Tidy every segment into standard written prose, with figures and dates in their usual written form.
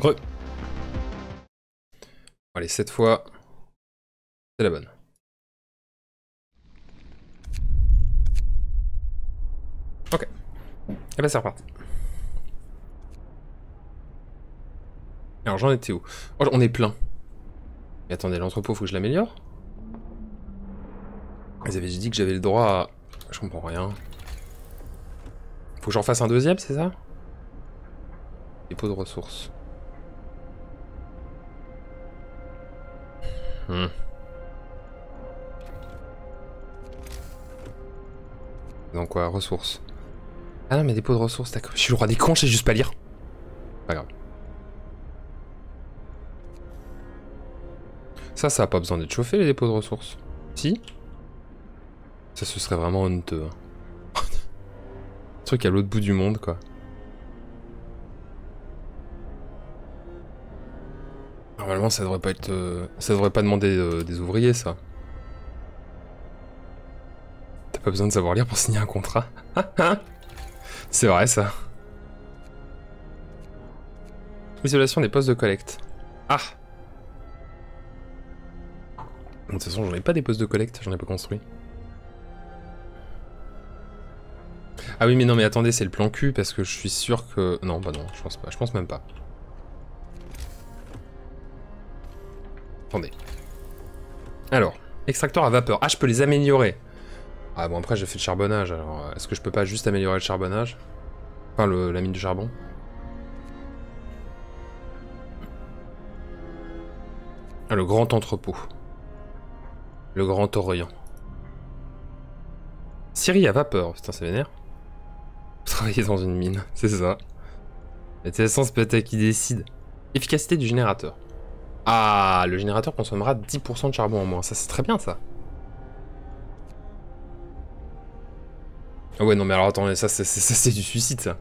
Allez, cette fois, c'est la bonne. Ok. Et ben c'est reparti. Alors j'en étais où? Oh, on est plein. Mais attendez, l'entrepôt, faut que je l'améliore? Ils avaient dit que j'avais le droit à... Je comprends rien. Faut que j'en fasse un deuxième, c'est ça? Dépôt de ressources. Donc quoi, ressources. Ah non, mais dépôt de ressources, d'accord. Je suis le roi des cons, je sais juste pas lire. Pas grave. Ça a pas besoin d'être chauffé, les dépôts de ressources. Si? Ça, ce serait vraiment honteux. Hein. Truc à l'autre bout du monde, quoi. Normalement, ça devrait pas être... ça devrait pas demander des ouvriers, ça. T'as pas besoin de savoir lire pour signer un contrat. C'est vrai, ça. Isolation des postes de collecte. Ah! De toute façon, j'en ai pas des postes de collecte, j'en ai pas construit. Ah oui, mais non, mais attendez, c'est le plan cul, parce que je suis sûr que... Non, bah non, je pense pas, je pense même pas. Attendez. Alors, extracteur à vapeur. Ah, je peux les améliorer. Ah bon, après j'ai fait le charbonnage, alors est-ce que je peux pas juste améliorer le charbonnage? Enfin, la mine de charbon. Ah, le grand entrepôt. Le grand Orient. Scierie à vapeur, putain, c'est vénère. Travailler dans une mine, c'est ça. Intéressant, c'est peut-être qui décide. Efficacité du générateur. Ah, le générateur consommera 10% de charbon en moins, ça c'est très bien ça. Ah ouais, non mais alors attendez, ça c'est du suicide ça.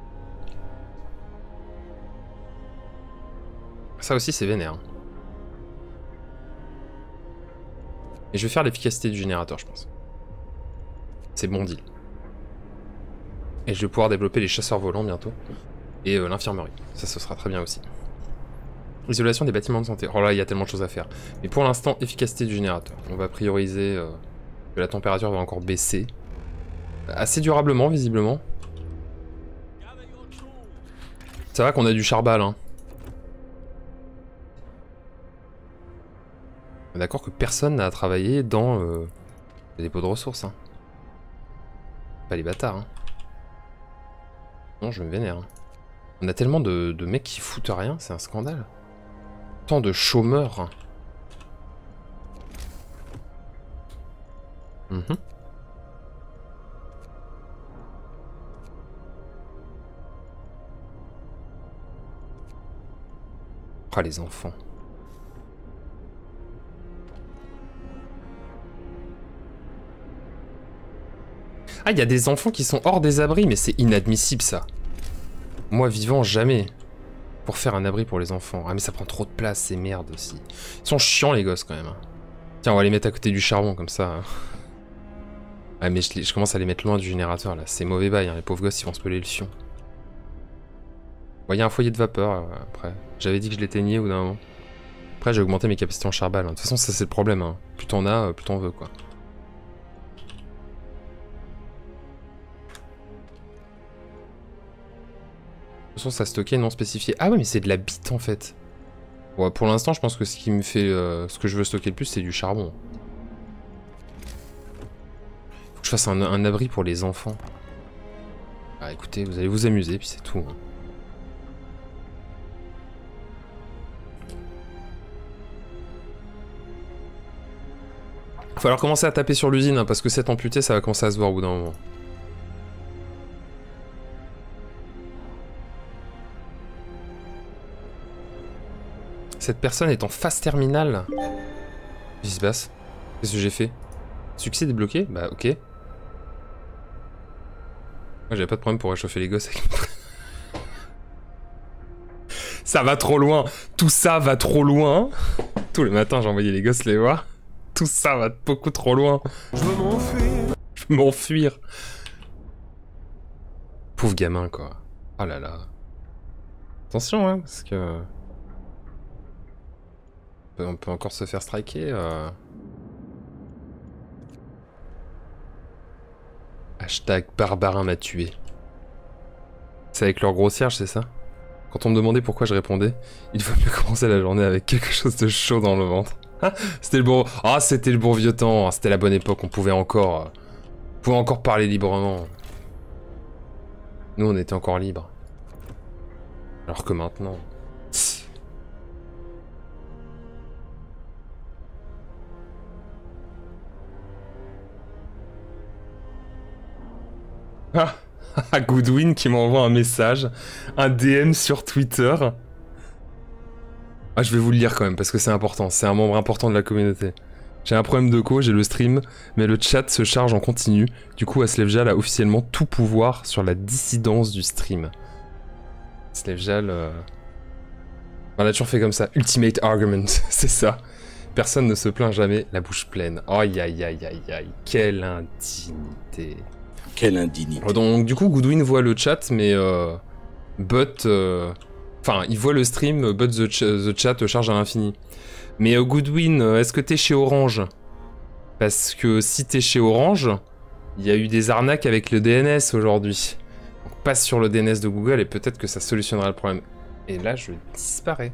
Ça aussi c'est vénère. Et je vais faire l'efficacité du générateur, je pense. C'est bon deal. Et je vais pouvoir développer les chasseurs volants bientôt. Et l'infirmerie. Ça, ce sera très bien aussi. Isolation des bâtiments de santé. Oh là, il y a tellement de choses à faire. Mais pour l'instant, efficacité du générateur. On va prioriser que la température va encore baisser. Assez durablement, visiblement. Ça va qu'on a du charbal, hein. D'accord que personne n'a travaillé dans les dépôts de ressources, hein. Pas les bâtards, hein. Non, je me vénère. Hein. On a tellement de mecs qui foutent rien, c'est un scandale. Tant de chômeurs. Ah, les enfants. Ah, il y a des enfants qui sont hors des abris, mais c'est inadmissible ça. Moi vivant, jamais. Pour faire un abri pour les enfants. Ah mais ça prend trop de place, ces merdes aussi. Ils sont chiants les gosses quand même. Tiens, on va les mettre à côté du charbon comme ça. Ah mais je commence à les mettre loin du générateur là. C'est mauvais bail, hein. Les pauvres gosses ils vont se peler le fion. Bon, il y a un foyer de vapeur après. J'avais dit que je l'éteignais au bout d'un moment. Après j'ai augmenté mes capacités en charbal. Hein. De toute façon ça c'est le problème. Hein. Plus t'en as, plus t'en veux quoi. De toute façon, ça stocké non spécifié. Ah ouais, mais c'est de la bite en fait. Ouais, pour l'instant, je pense que ce qui me fait... ce que je veux stocker le plus, c'est du charbon. Faut que je fasse un abri pour les enfants. Ah écoutez, vous allez vous amuser, puis c'est tout. Hein. Va falloir commencer à taper sur l'usine, hein, parce que cette amputée, ça va commencer à se voir au bout d'un moment. Cette personne est en phase terminale. Qu'est-ce qui se passe? Qu'est-ce que j'ai fait? Succès débloqué? Bah ok. Moi j'avais pas de problème pour réchauffer les gosses avec... Ça va trop loin. Tout ça va trop loin. Tous les matins j'envoyais les gosses les voir. Tout ça va beaucoup trop loin. Je veux m'enfuir. Je veux m'enfuir. Pauvre gamin quoi. Oh là là. Attention hein, parce que... On peut encore se faire striker. Hashtag Barbarin m'a tué. C'est avec leur grossiège, c'est ça? Quand on me demandait pourquoi je répondais, il faut mieux commencer la journée avec quelque chose de chaud dans le ventre. C'était le bon... Ah, c'était le bon vieux temps, c'était la bonne époque, on pouvait encore parler librement. Nous, on était encore libres. Alors que maintenant... Ah, Goodwin qui m'envoie un message, un DM sur Twitter. Ah, je vais vous le lire quand même, parce que c'est important, c'est un membre important de la communauté. J'ai un problème de co, j'ai le stream, mais le chat se charge en continu. Du coup, Aslevjal a officiellement tout pouvoir sur la dissidence du stream. Aslevjal... On a toujours fait comme ça, ultimate argument, c'est ça. Personne ne se plaint jamais, la bouche pleine. Aïe aïe aïe aïe aïe, quelle indignité. Quelle indignité. Donc du coup, Goodwin voit le chat, mais enfin, il voit le stream, but the chat charge à l'infini. Mais Goodwin, est-ce que t'es chez Orange? Parce que si t'es chez Orange, il y a eu des arnaques avec le DNS aujourd'hui. Donc passe sur le DNS de Google et peut-être que ça solutionnera le problème. Et là, je disparais.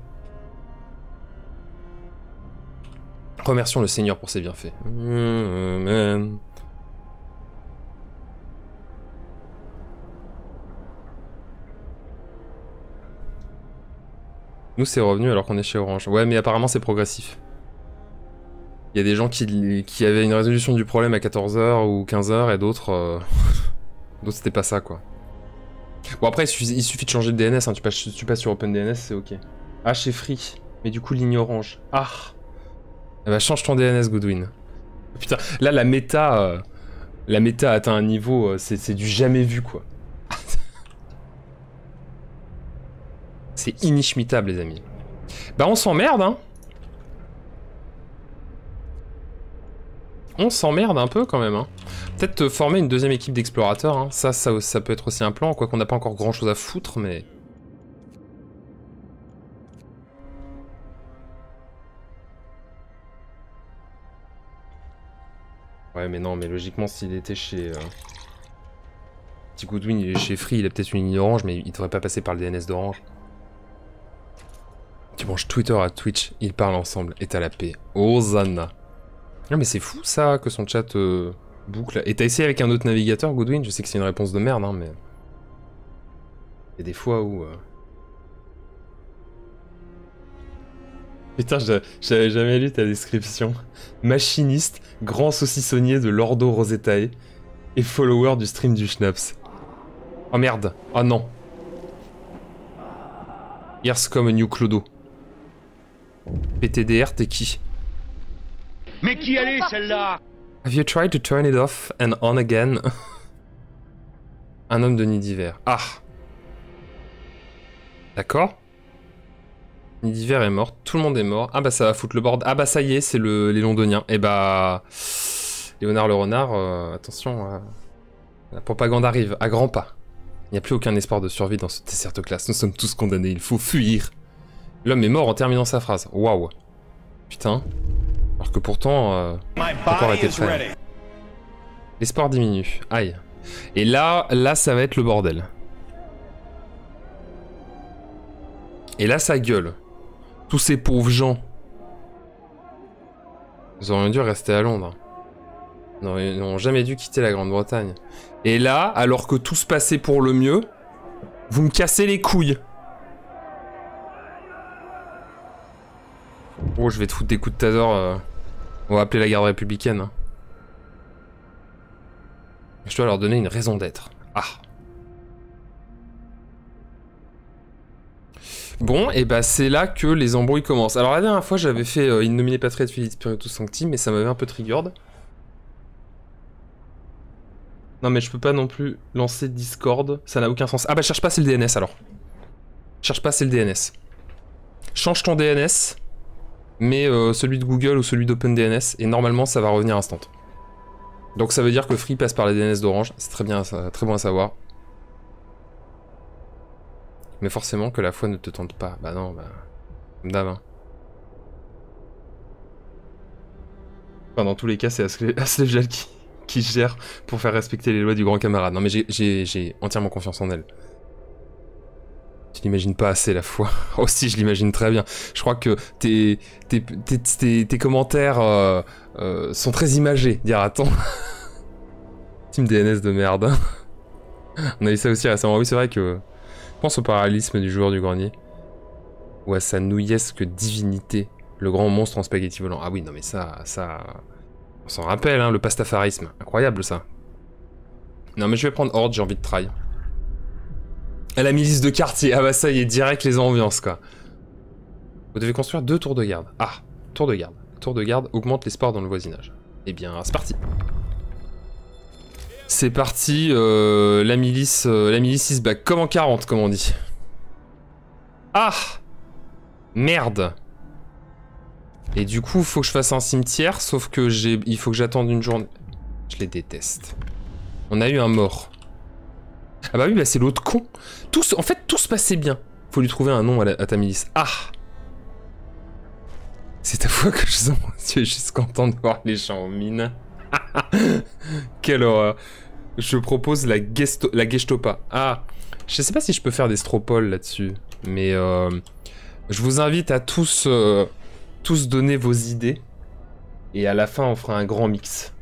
Remercions le Seigneur pour ses bienfaits. Amen. Nous, c'est revenu alors qu'on est chez Orange. Ouais, mais apparemment, c'est progressif. Il y a des gens qui avaient une résolution du problème à 14h ou 15h et d'autres... d'autres, c'était pas ça, quoi. Bon, après, il suffit de changer de DNS. Hein. Tu passes sur OpenDNS, c'est ok. Ah, chez Free. Mais du coup, ligne orange. Ah. Eh bah, change ton DNS, Goodwin. Putain, là, la méta a atteint un niveau... c'est du jamais vu, quoi. C'est inishmitable, les amis. Bah, on s'emmerde, hein. On s'emmerde un peu, quand même, hein. Peut-être former une deuxième équipe d'explorateurs, hein. Ça peut être aussi un plan, quoiqu'on n'a pas encore grand-chose à foutre, mais... Ouais, mais non, mais logiquement, s'il était chez... Si Goodwin, il est chez Free, il a peut-être une ligne orange, mais il devrait pas passer par le DNS d'Orange. Tu branches Twitter à Twitch, ils parlent ensemble, et t'as la paix. Hosanna. Non mais c'est fou ça, que son chat boucle. Et t'as essayé avec un autre navigateur, Goodwin? Je sais que c'est une réponse de merde, hein, mais... Il y a des fois où... Putain, j'avais jamais lu ta description. Machiniste, grand saucissonnier de Lordo Rosetae, et follower du stream du Schnaps. Oh merde, oh non. Here's come a new Clodo. PTDR, t'es qui? Mais qui elle est celle-là? Have you tried to turn it off and on again? Un homme de nid d'hiver. Ah! D'accord. Nid d'hiver est mort, tout le monde est mort. Ah bah ça va foutre le bord. Ah bah ça y est, c'est les Londoniens. Et bah... Léonard le renard, attention, la propagande arrive, à grands pas. Il n'y a plus aucun espoir de survie dans ce Desertoclass. Nous sommes tous condamnés, il faut fuir. L'homme est mort en terminant sa phrase. Waouh. Putain. Alors que pourtant, encore été prêt. L'espoir diminue. Aïe. Et là, ça va être le bordel. Et là, ça gueule. Tous ces pauvres gens. Ils auraient dû rester à Londres. Ils n'ont jamais dû quitter la Grande-Bretagne. Et là, alors que tout se passait pour le mieux, vous me cassez les couilles. Oh, je vais te foutre des coups de taser. On va appeler la garde républicaine. Hein. Je dois leur donner une raison d'être. Ah. Bon, et bah c'est là que les embrouilles commencent. Alors la dernière fois, j'avais fait In nomine patria et filii spiritus sancti, mais ça m'avait un peu triggered. Non mais je peux pas non plus lancer Discord, ça n'a aucun sens. Ah bah cherche pas, c'est le DNS alors. Cherche pas, c'est le DNS. Change ton DNS, mais celui de Google ou celui d'OpenDNS, et normalement ça va revenir instant. Donc ça veut dire que Free passe par les DNS d'Orange, c'est très bien, très bon à savoir. Mais forcément que la foi ne te tente pas. Bah non, bah... Comme d'hab, hein. Enfin, dans tous les cas, c'est Aslejal qui gère pour faire respecter les lois du grand camarade. Non mais j'ai entièrement confiance en elle. Tu l'imagines pas assez la fois. Aussi, je l'imagine très bien. Je crois que tes commentaires sont très imagés, dira-t-on. Team DNS de merde. On a eu ça aussi récemment. Oui, c'est vrai que... Je pense au parallélisme du joueur du grenier. Ou à sa nouillesque divinité. Le grand monstre en spaghetti volant. Ah oui, non mais ça... On s'en rappelle, hein, le pastafarisme. Incroyable, ça. Non mais je vais prendre Horde, j'ai envie de try. À la milice de quartier. Ah bah ça y est, direct les ambiances, quoi. Vous devez construire 2 tours de garde. Ah, tour de garde. Tour de garde augmente l'espoir dans le voisinage. Eh bien, c'est parti. C'est parti, la milice is back. Comme en 40, comme on dit. Ah! Merde! Et du coup, faut que je fasse un cimetière, sauf que il faut que j'attende une journée. Je les déteste. On a eu un mort. Ah bah oui, bah c'est l'autre con. En fait, tout se passait bien. Faut lui trouver un nom à ta milice. Ah! C'est ta fois que je sens. Tu es juste content de voir les gens en mine. Quelle horreur. Je propose la Geshtopa. Ah, je sais pas si je peux faire des stropoles là-dessus, mais je vous invite à tous donner vos idées, et à la fin on fera un grand mix.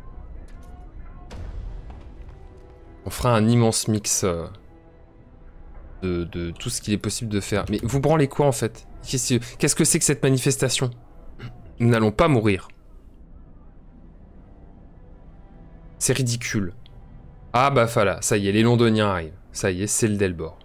On fera un immense mix de tout ce qu'il est possible de faire. Mais vous branlez quoi en fait? Qu'est-ce que c'est que cette manifestation? Nous n'allons pas mourir. C'est ridicule. Ah bah voilà, ça y est, les Londoniens arrivent. Ça y est, c'est le Delbord.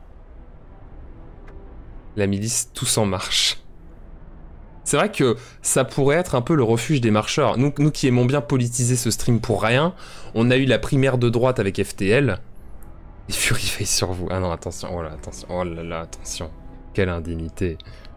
La milice, tous en marche. C'est vrai que ça pourrait être un peu le refuge des marcheurs. Nous qui aimons bien politiser ce stream pour rien, on a eu la primaire de droite avec FTL. Et Fury Face sur vous. Ah non, attention, oh là, attention, oh là là, attention. Quelle indignité.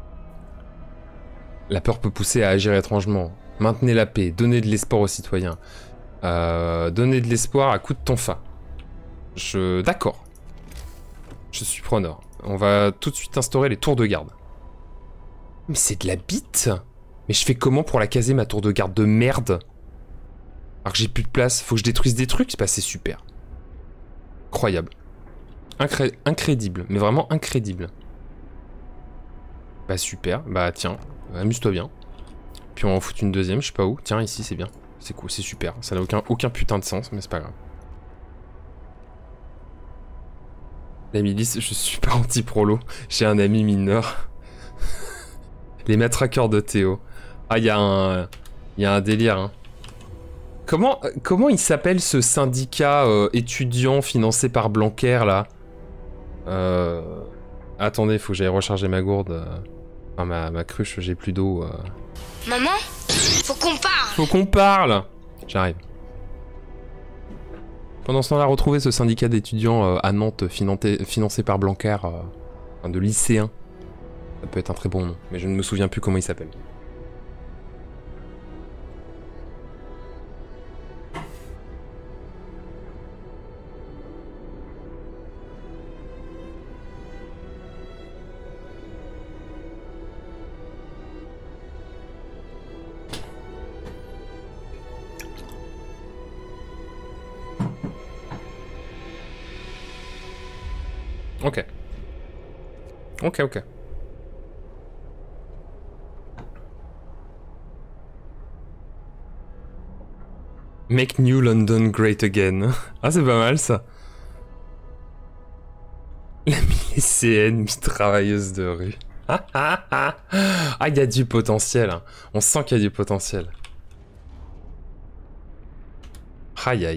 La peur peut pousser à agir étrangement. Maintenez la paix, donnez de l'espoir aux citoyens. Donnez de l'espoir à coup de tonfa. D'accord. Je suis preneur. On va tout de suite instaurer les tours de garde. Mais c'est de la bite. Mais je fais comment pour la caser, ma tour de garde de merde? Alors que j'ai plus de place, faut que je détruise des trucs? Bah c'est super. Incroyable. Incrédible, mais vraiment incrédible. Bah super, bah tiens, amuse-toi bien. Puis on va en foutre une deuxième, je sais pas où. Tiens, ici c'est bien. C'est cool, c'est super. Ça n'a aucun putain de sens, mais c'est pas grave. La milice, je suis pas anti-prolo. J'ai un ami mineur. Les matraqueurs de Théo. Ah, il y a un délire, hein. Comment il s'appelle ce syndicat étudiant financé par Blanquer, là? Attendez, faut que j'aille recharger ma gourde. Enfin, ma cruche, j'ai plus d'eau. Maman, faut qu'on parle. Faut qu'on parle. J'arrive. Pendant ce temps-là, retrouver ce syndicat d'étudiants à Nantes financé par Blanquer, enfin de lycéens. Ça peut être un très bon nom, mais je ne me souviens plus comment il s'appelle. Ok. Ok. Make New London Great Again. Ah, c'est pas mal, ça. La lycéenne mi-travailleuse de rue. Ah, il y a du potentiel. Hein. On sent qu'il y a du potentiel. Aïe.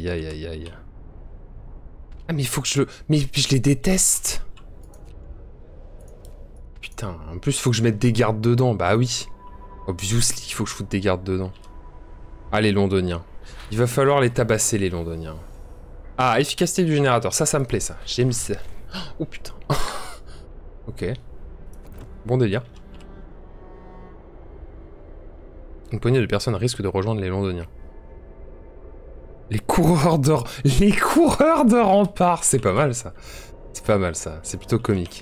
Ah, mais il faut que je... Mais je les déteste. Putain, en plus, il faut que je mette des gardes dedans. Bah oui. Obviously, il faut que je foute des gardes dedans. Ah, les Londoniens. Il va falloir les tabasser, les Londoniens. Ah, efficacité du générateur. Ça me plaît, ça. J'aime ça. Oh, putain. Ok. Bon délire. Une poignée de personnes risquent de rejoindre les Londoniens. Les coureurs de rempart. C'est pas mal, ça. C'est pas mal, ça. C'est plutôt comique.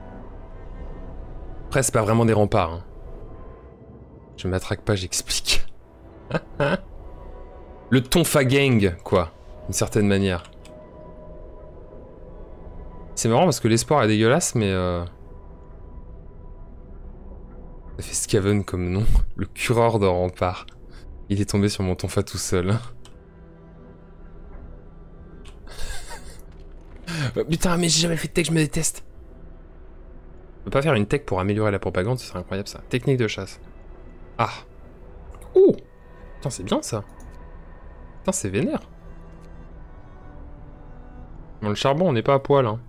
Après, c'est pas vraiment des remparts. Hein. Je m'attraque pas, j'explique. Le Tonfa Gang, quoi, d'une certaine manière. C'est marrant parce que l'espoir est dégueulasse, mais ça fait Scaven comme nom. Le cureur de rempart. Il est tombé sur mon Tonfa tout seul. Putain, mais j'ai jamais fait de tech, je me déteste. Je peux pas faire une tech pour améliorer la propagande, ce serait incroyable ça. Technique de chasse. Ah. Ouh. Putain, c'est bien ça. Putain, c'est vénère. Bon, le charbon, on n'est pas à poil, hein.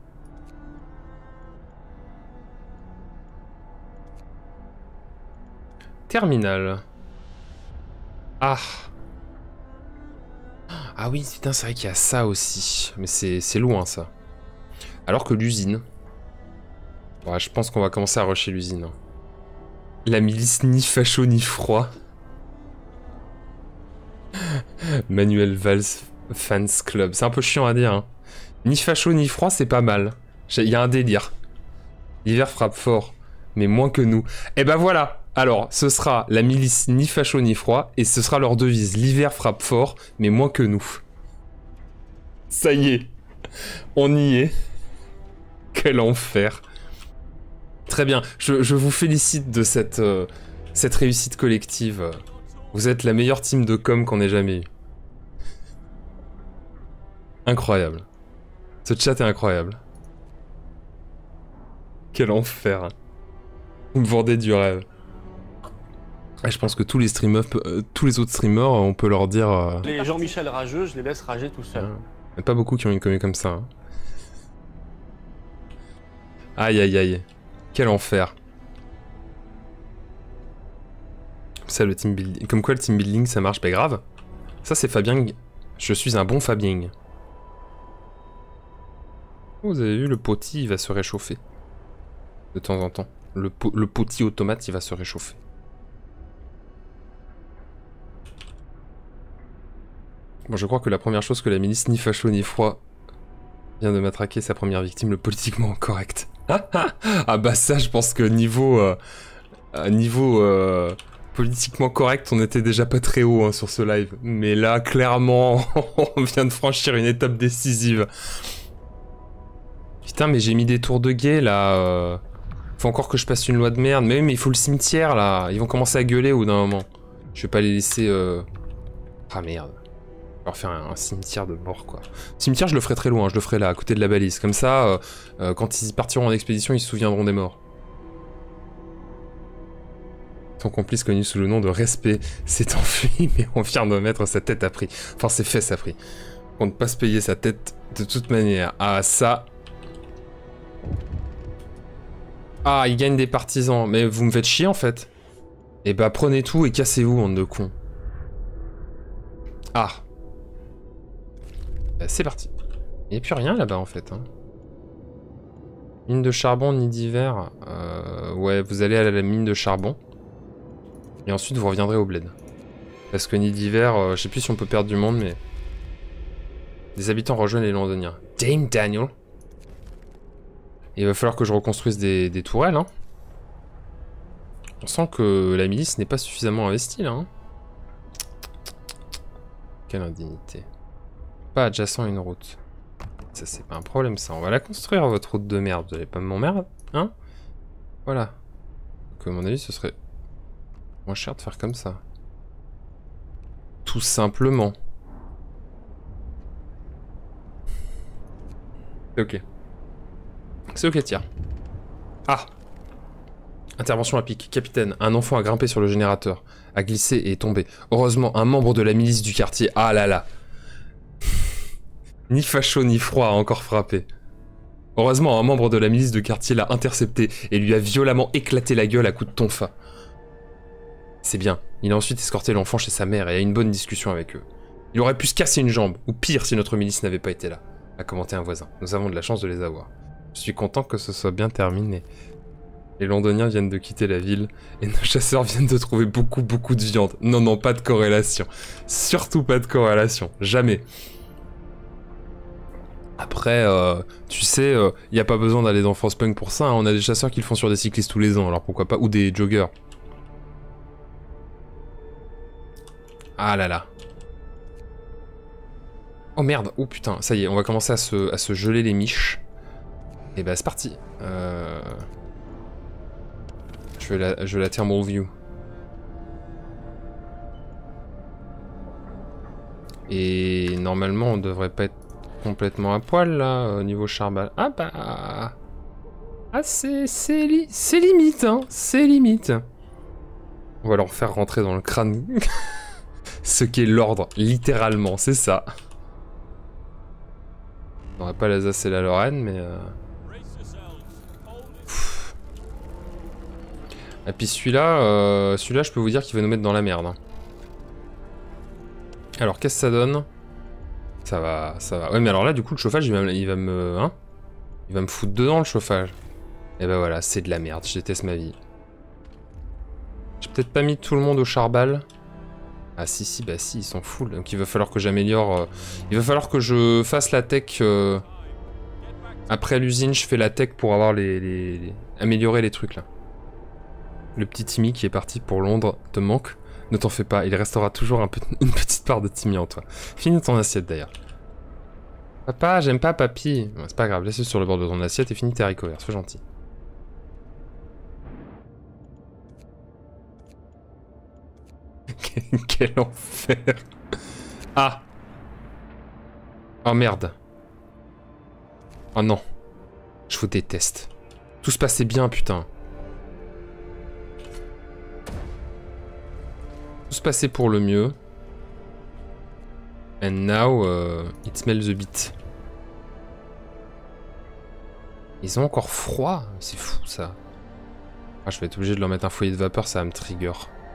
Terminal. Ah. Ah oui, putain, c'est vrai qu'il y a ça aussi. Mais c'est loin, ça. Alors que l'usine... Ouais, je pense qu'on va commencer à rusher l'usine. La milice ni facho ni froid. Manuel Valls Fans Club. C'est un peu chiant à dire, hein. Ni facho ni froid, c'est pas mal. Il y a un délire. L'hiver frappe fort, mais moins que nous. Et ben voilà. Alors, ce sera la milice ni facho ni froid, et ce sera leur devise. L'hiver frappe fort, mais moins que nous. Ça y est. On y est. Quel enfer. Très bien. Je vous félicite de cette réussite collective. Vous êtes la meilleure team de com qu'on ait jamais eue. Incroyable. Ce chat est incroyable. Quel enfer. Vous me vendez du rêve. Et je pense que tous les streamers, tous les autres streamers, on peut leur dire... Les Jean-Michel rageux, je les laisse rager tout seul. Il n'y a pas beaucoup qui ont une commu comme ça. Hein. Aïe aïe aïe. Quel enfer. Ça, le team building. Comme quoi le team building ça marche, pas grave. Ça c'est Fabien. Je suis un bon Fabien. Vous avez vu, le poti il va se réchauffer. De temps en temps. Le poti automate il va se réchauffer. Bon, je crois que la première chose que la milice ni facho ni froid vient de matraquer sa première victime, le politiquement correct. Ah bah ça, je pense que niveau politiquement correct, on était déjà pas très haut hein, sur ce live. Mais là, clairement, on vient de franchir une étape décisive. Putain, mais j'ai mis des tours de guet là. Faut encore que je passe une loi de merde. Mais oui, mais il faut le cimetière là. Ils vont commencer à gueuler au bout d'un moment. Je vais pas les laisser. Ah merde. On va faire un cimetière de mort quoi. Cimetière je le ferai très loin, je le ferai là, à côté de la balise. Comme ça, quand ils partiront en expédition, ils se souviendront des morts. Son complice connu sous le nom de Respect s'est enfui, mais on vient de mettre sa tête à prix. Enfin ses fesses à prix. On ne pas se payer sa tête de toute manière. Ah ça... Ah, il gagne des partisans. Mais vous me faites chier en fait. Eh bah prenez tout et cassez-vous, bande de cons. Ah. Bah, c'est parti. Il n'y a plus rien là-bas en fait. Hein. Mine de charbon, nid d'hiver. Ouais, vous allez à la mine de charbon. Et ensuite vous reviendrez au bled. Parce que nid d'hiver, je sais plus si on peut perdre du monde, mais... Des habitants rejoignent les Londoniens. Dame Daniel. Il va falloir que je reconstruise des tourelles. Hein. On sent que la milice n'est pas suffisamment investie là. Hein. Quelle indignité. Pas adjacent à une route. Ça c'est pas un problème ça. On va la construire votre route de merde. Vous allez pas m'emmerder, hein? Voilà. Donc à mon avis ce serait moins cher de faire comme ça. Tout simplement. C'est ok. C'est ok, tiens. Ah! Intervention à pic. Capitaine, un enfant a grimpé sur le générateur, a glissé et est tombé. Heureusement, un membre de la milice du quartier... Ah là là! Ni facho ni froid a encore frappé. Heureusement, un membre de la milice de quartier l'a intercepté et lui a violemment éclaté la gueule à coups de tonfa. C'est bien. Il a ensuite escorté l'enfant chez sa mère et a eu une bonne discussion avec eux. Il aurait pu se casser une jambe, ou pire si notre milice n'avait pas été là, a commenté un voisin. Nous avons de la chance de les avoir. Je suis content que ce soit bien terminé. Les Londoniens viennent de quitter la ville et nos chasseurs viennent de trouver beaucoup de viande. Non, non, pas de corrélation. Surtout pas de corrélation. Jamais. Après, tu sais, y a pas besoin d'aller dans Frostpunk pour ça. Hein. On a des chasseurs qui le font sur des cyclistes tous les ans, alors pourquoi pas. Ou des joggers. Ah là là. Oh merde, oh putain, ça y est, on va commencer à se geler les miches. Et bah c'est parti. Je veux la thermal view. Et normalement on devrait pas être complètement à poil là au niveau charbal. Ah bah... Ah c'est limite hein, c'est limite. On va leur faire rentrer dans le crâne ce qu'est l'ordre, littéralement, c'est ça. On n'aurait pas l'Alsace et la Lorraine, mais... Et puis celui-là, je peux vous dire qu'il va nous mettre dans la merde. Hein. Alors, qu'est-ce que ça donne? Ça va, ça va. Ouais, mais alors là, du coup, le chauffage, il va me foutre dedans, le chauffage. Et ben voilà, c'est de la merde, je déteste ma vie. J'ai peut-être pas mis tout le monde au charbal. Ah si, si, bah si, ils sont full. Donc il va falloir que j'améliore... Il va falloir que je fasse la tech... Après l'usine, je fais la tech pour avoir améliorer les trucs, là. Le petit Timmy qui est parti pour Londres te manque. Ne t'en fais pas, il restera toujours une petite part de Timmy en toi. Finis ton assiette, d'ailleurs. Papa, j'aime pas papy. Bon, c'est pas grave, laisse-le sur le bord de ton assiette et finis tes haricots verts, sois gentil. Quel enfer. Ah. Oh merde. Oh non. Je vous déteste. Tout se passait bien, putain. Tout se passait pour le mieux. And now, it smells a bit. Ils ont encore froid. C'est fou, ça. Ah, je vais être obligé de leur mettre un foyer de vapeur, ça va me trigger.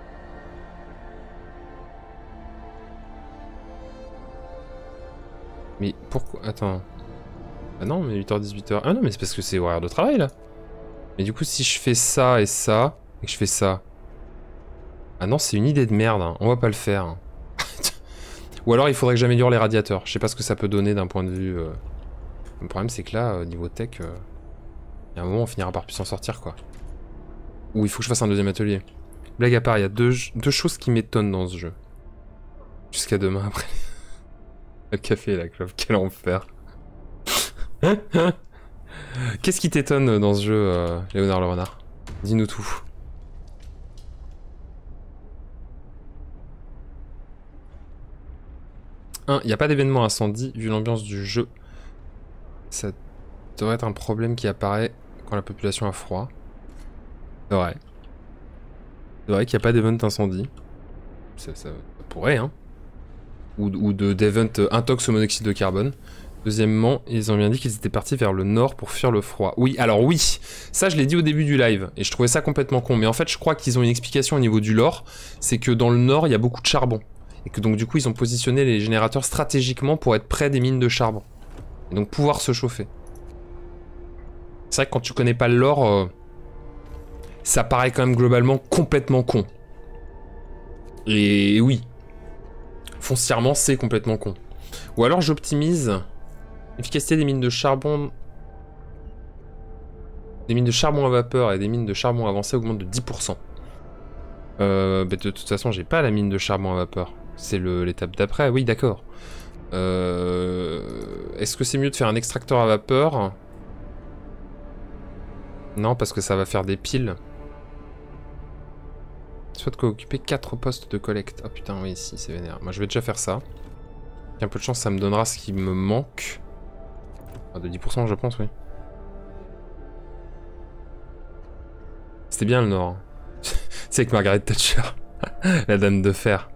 Mais pourquoi... Attends. Ah non, mais 8h, 18h... Ah non, mais c'est parce que c'est horaire de travail, là. Mais du coup, si je fais ça et ça, et que je fais ça... Ah non, c'est une idée de merde, hein. On va pas le faire. Hein. Ou alors, il faudrait que j'améliore les radiateurs. Je sais pas ce que ça peut donner d'un point de vue... Le problème, c'est que là, niveau tech... Il y a un moment, on finira par plus s'en sortir, quoi. Ou il faut que je fasse un deuxième atelier. Blague à part, il y a deux choses qui m'étonnent dans ce jeu. Jusqu'à demain, après. Le café et la clope, quel enfer. Qu'est-ce qui t'étonne dans ce jeu, Léonard le renard? Dis-nous tout. Il n'y a pas d'événement incendie, vu l'ambiance du jeu. Ça devrait être un problème qui apparaît quand la population a froid. C'est vrai. C'est vrai qu'il n'y a pas d'event incendie. Ça pourrait, hein. Ou d'event intox au monoxyde de carbone. Deuxièmement, ils ont bien dit qu'ils étaient partis vers le nord pour fuir le froid. Oui, alors oui, ça je l'ai dit au début du live, et je trouvais ça complètement con. Mais en fait, je crois qu'ils ont une explication au niveau du lore, c'est que dans le nord, il y a beaucoup de charbon. Et que donc du coup, ils ont positionné les générateurs stratégiquement pour être près des mines de charbon. Et donc pouvoir se chauffer. C'est vrai que quand tu connais pas le lore, ça paraît quand même globalement complètement con. Et oui. Foncièrement, c'est complètement con. Ou alors j'optimise l'efficacité des mines de charbon. Des mines de charbon à vapeur et des mines de charbon avancées augmentent de 10%. Bah de toute façon, j'ai pas la mine de charbon à vapeur. C'est l'étape d'après. Oui, d'accord. Est-ce que c'est mieux de faire un extracteur à vapeur? Non, parce que ça va faire des piles. Soit de quoi occuper 4 postes de collecte. Oh putain, oui, si, c'est vénère. Moi, je vais déjà faire ça. Avec un peu de chance, ça me donnera ce qui me manque. Ah, de 10%, je pense, oui. C'était bien le Nord. C'est avec Margaret Thatcher. La dame de fer.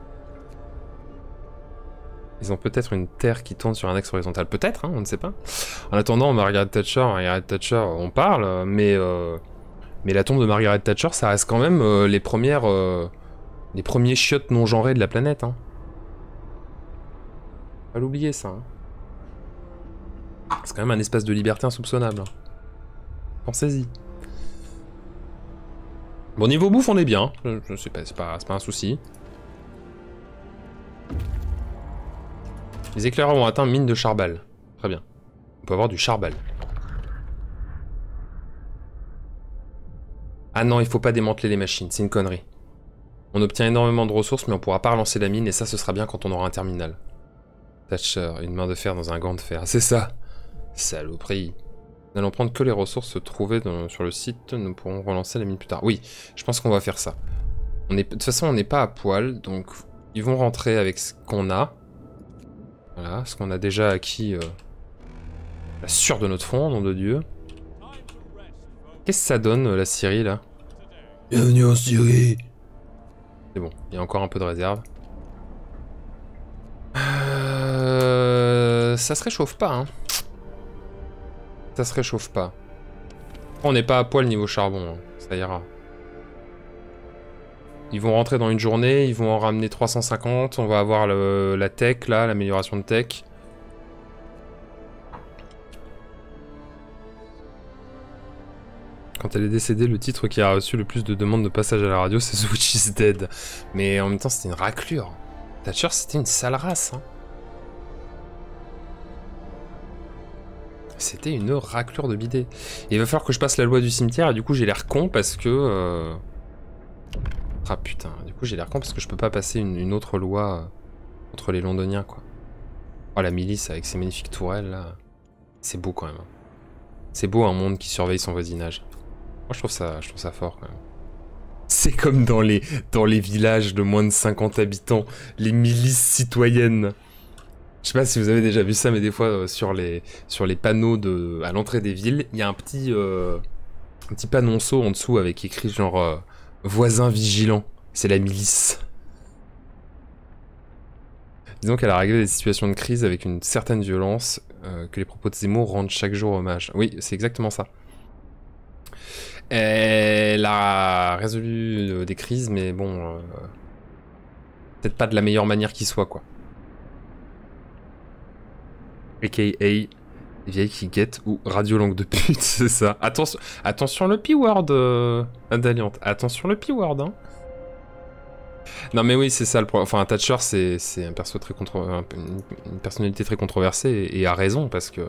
Ils ont peut-être une terre qui tourne sur un axe horizontal. Peut-être, hein, on ne sait pas. En attendant, Margaret Thatcher, on parle, mais la tombe de Margaret Thatcher, ça reste quand même les premiers chiottes non genrés de la planète. Hein. Pas l'oublier, ça. Hein. C'est quand même un espace de liberté insoupçonnable. Hein. Pensez-y. Bon, niveau bouffe, on est bien. Je sais pas, c'est pas un souci. Les éclaireurs ont atteint mine de charbal. Très bien. On peut avoir du charbal. Ah non, il faut pas démanteler les machines, c'est une connerie. On obtient énormément de ressources, mais on pourra pas relancer la mine, et ça, ce sera bien quand on aura un terminal. Thatcher, une main de fer dans un gant de fer. C'est ça. Saloperie. N'allons prendre que les ressources se trouver sur le site. Nous pourrons relancer la mine plus tard. Oui, je pense qu'on va faire ça. De toute façon, on n'est pas à poil, donc ils vont rentrer avec ce qu'on a. Voilà, ce qu'on a déjà acquis. La sueur de notre front, nom de Dieu. Qu'est-ce que ça donne, la Syrie, là? Bienvenue en Syrie. C'est bon, il y a encore un peu de réserve. Ça se réchauffe pas, hein. Ça se réchauffe pas. On n'est pas à poil niveau charbon, hein. Ça ira. Ils vont rentrer dans une journée, ils vont en ramener 350, on va avoir la tech, là, l'amélioration de tech. Quand elle est décédée, le titre qui a reçu le plus de demandes de passage à la radio, c'est The Witch is Dead. Mais en même temps, c'était une raclure. Thatcher, c'était une sale race, hein. C'était une raclure de bidet. Et il va falloir que je passe la loi du cimetière, et du coup, j'ai l'air con parce que... Ah putain, du coup, j'ai l'air con parce que je peux pas passer une autre loi contre les Londoniens, quoi. Oh, la milice avec ses magnifiques tourelles, là. C'est beau, quand même. C'est beau, un monde qui surveille son voisinage. Moi, je trouve ça fort, quand même. C'est comme dans les villages de moins de 50 habitants, les milices citoyennes. Je sais pas si vous avez déjà vu ça, mais des fois, sur les panneaux à l'entrée des villes, il y a un petit panonceau en dessous avec écrit genre voisin vigilant. C'est la milice. Disons qu'elle a réglé les situations de crise avec une certaine violence que les propos de Zemmour rendent chaque jour hommage. Oui, c'est exactement ça. Elle a résolu des crises, mais bon... peut-être pas de la meilleure manière qui soit, quoi. A.K.A. les vieilles qui guettent ou radio langue de pute, c'est ça. Attention le P-word, Indaliante. Attention le P-word, hein. Non mais oui, c'est ça le problème. Enfin, Thatcher, c'est un perso très une personnalité très controversée et à raison parce que...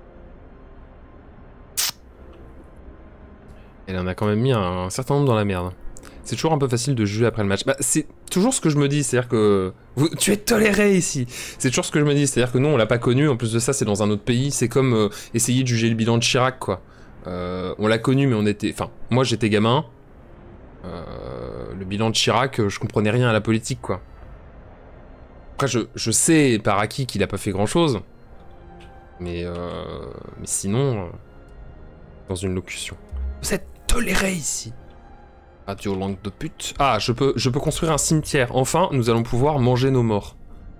Elle en a quand même mis un certain nombre dans la merde. C'est toujours un peu facile de juger après le match. Bah, c'est toujours ce que je me dis, c'est-à-dire que... tu es toléré ici. C'est toujours ce que je me dis, c'est-à-dire que nous, on l'a pas connu, en plus de ça, c'est dans un autre pays. C'est comme essayer de juger le bilan de Chirac, quoi. On l'a connu, mais on était... Enfin, moi, j'étais gamin. Le bilan de Chirac, je comprenais rien à la politique, quoi. Après, je sais par acquis qu'il a pas fait grand-chose. Mais sinon... dans une locution. Vous êtes toléré ici. Radio langue de pute. Ah, je peux construire un cimetière. Enfin, nous allons pouvoir manger nos morts.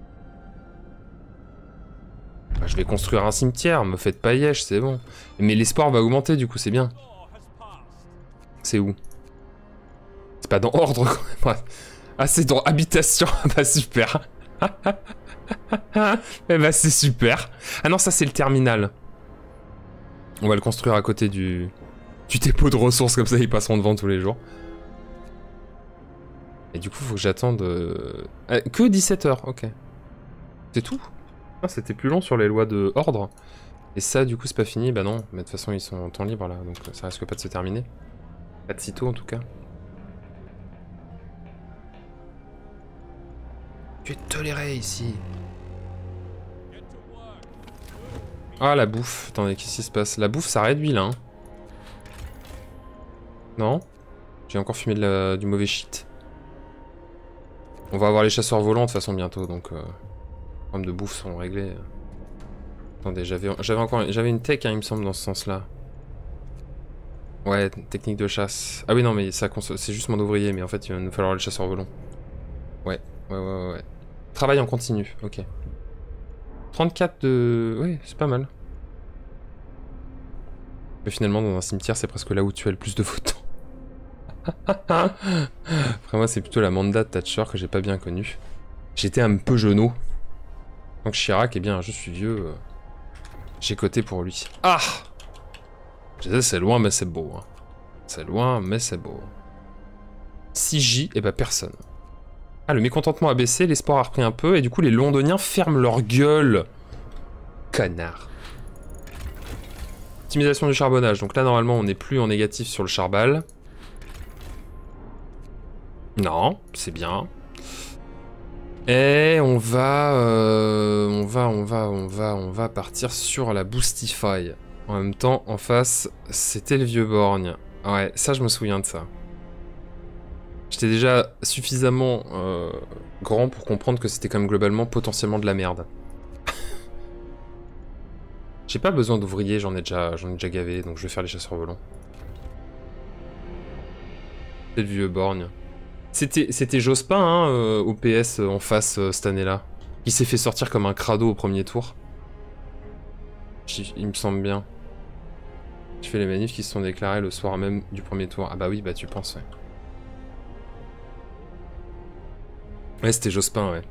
Bah, je vais construire un cimetière, me faites pas yesh, c'est bon. Mais l'espoir va augmenter, du coup, c'est bien. C'est où? C'est pas dans ordre, quand même. Ah, c'est dans habitation. Bah, super. Eh bah, c'est super. Ah non, ça, c'est le terminal. On va le construire à côté du dépôt de ressources, comme ça, ils passeront devant tous les jours. Et du coup, faut que j'attende... que 17 heures, ok. C'est tout? Ah, c'était plus long sur les lois de ordre. Et ça, du coup, c'est pas fini? Bah non, mais de toute façon, ils sont en temps libre, là, donc ça risque pas de se terminer. Pas de sitôt, en tout cas. Tu es toléré, ici. Ah, la bouffe. Attendez, qu'est-ce qui se passe? La bouffe, ça réduit, là, hein. Non? J'ai encore fumé du mauvais shit. On va avoir les chasseurs volants de toute façon bientôt, donc les problèmes de bouffe sont réglés. Attendez, j'avais une tech, hein, il me semble, dans ce sens-là. Ouais, technique de chasse. Ah oui, non, mais ça c'est juste mon ouvrier, mais en fait, il va nous falloir les chasseurs volants. Ouais. Travail en continu, ok. 34 de... Oui, c'est pas mal. Mais finalement, dans un cimetière, c'est presque là où tu as le plus de votants. Après moi, c'est plutôt la Manda de Thatcher que j'ai pas bien connue. J'étais un peu genou. Donc Chirac, eh bien, je suis vieux. J'ai coté pour lui. Ah! Je disais, c'est loin, mais c'est beau. Hein. C'est loin, mais c'est beau. 6J, et bah personne. Ah, le mécontentement a baissé, l'espoir a repris un peu, et du coup, les Londoniens ferment leur gueule. Connard. Optimisation du charbonnage. Donc là, normalement, on n'est plus en négatif sur le charbal. Non, c'est bien. Et on va partir sur la Boostify. En même temps, en face, c'était le vieux borgne. Ouais, ça je me souviens de ça. J'étais déjà suffisamment grand pour comprendre que c'était quand même globalement potentiellement de la merde. J'ai pas besoin d'ouvriers, j'en ai déjà gavé, donc je vais faire les chasseurs volants. C'est le vieux borgne. C'était Jospin, hein, au PS en face cette année-là. Qui s'est fait sortir comme un crado au premier tour. Il me semble bien. Je fais les manifs qui se sont déclarés le soir même du premier tour. Ah bah oui, bah tu penses, ouais. Ouais, c'était Jospin, ouais.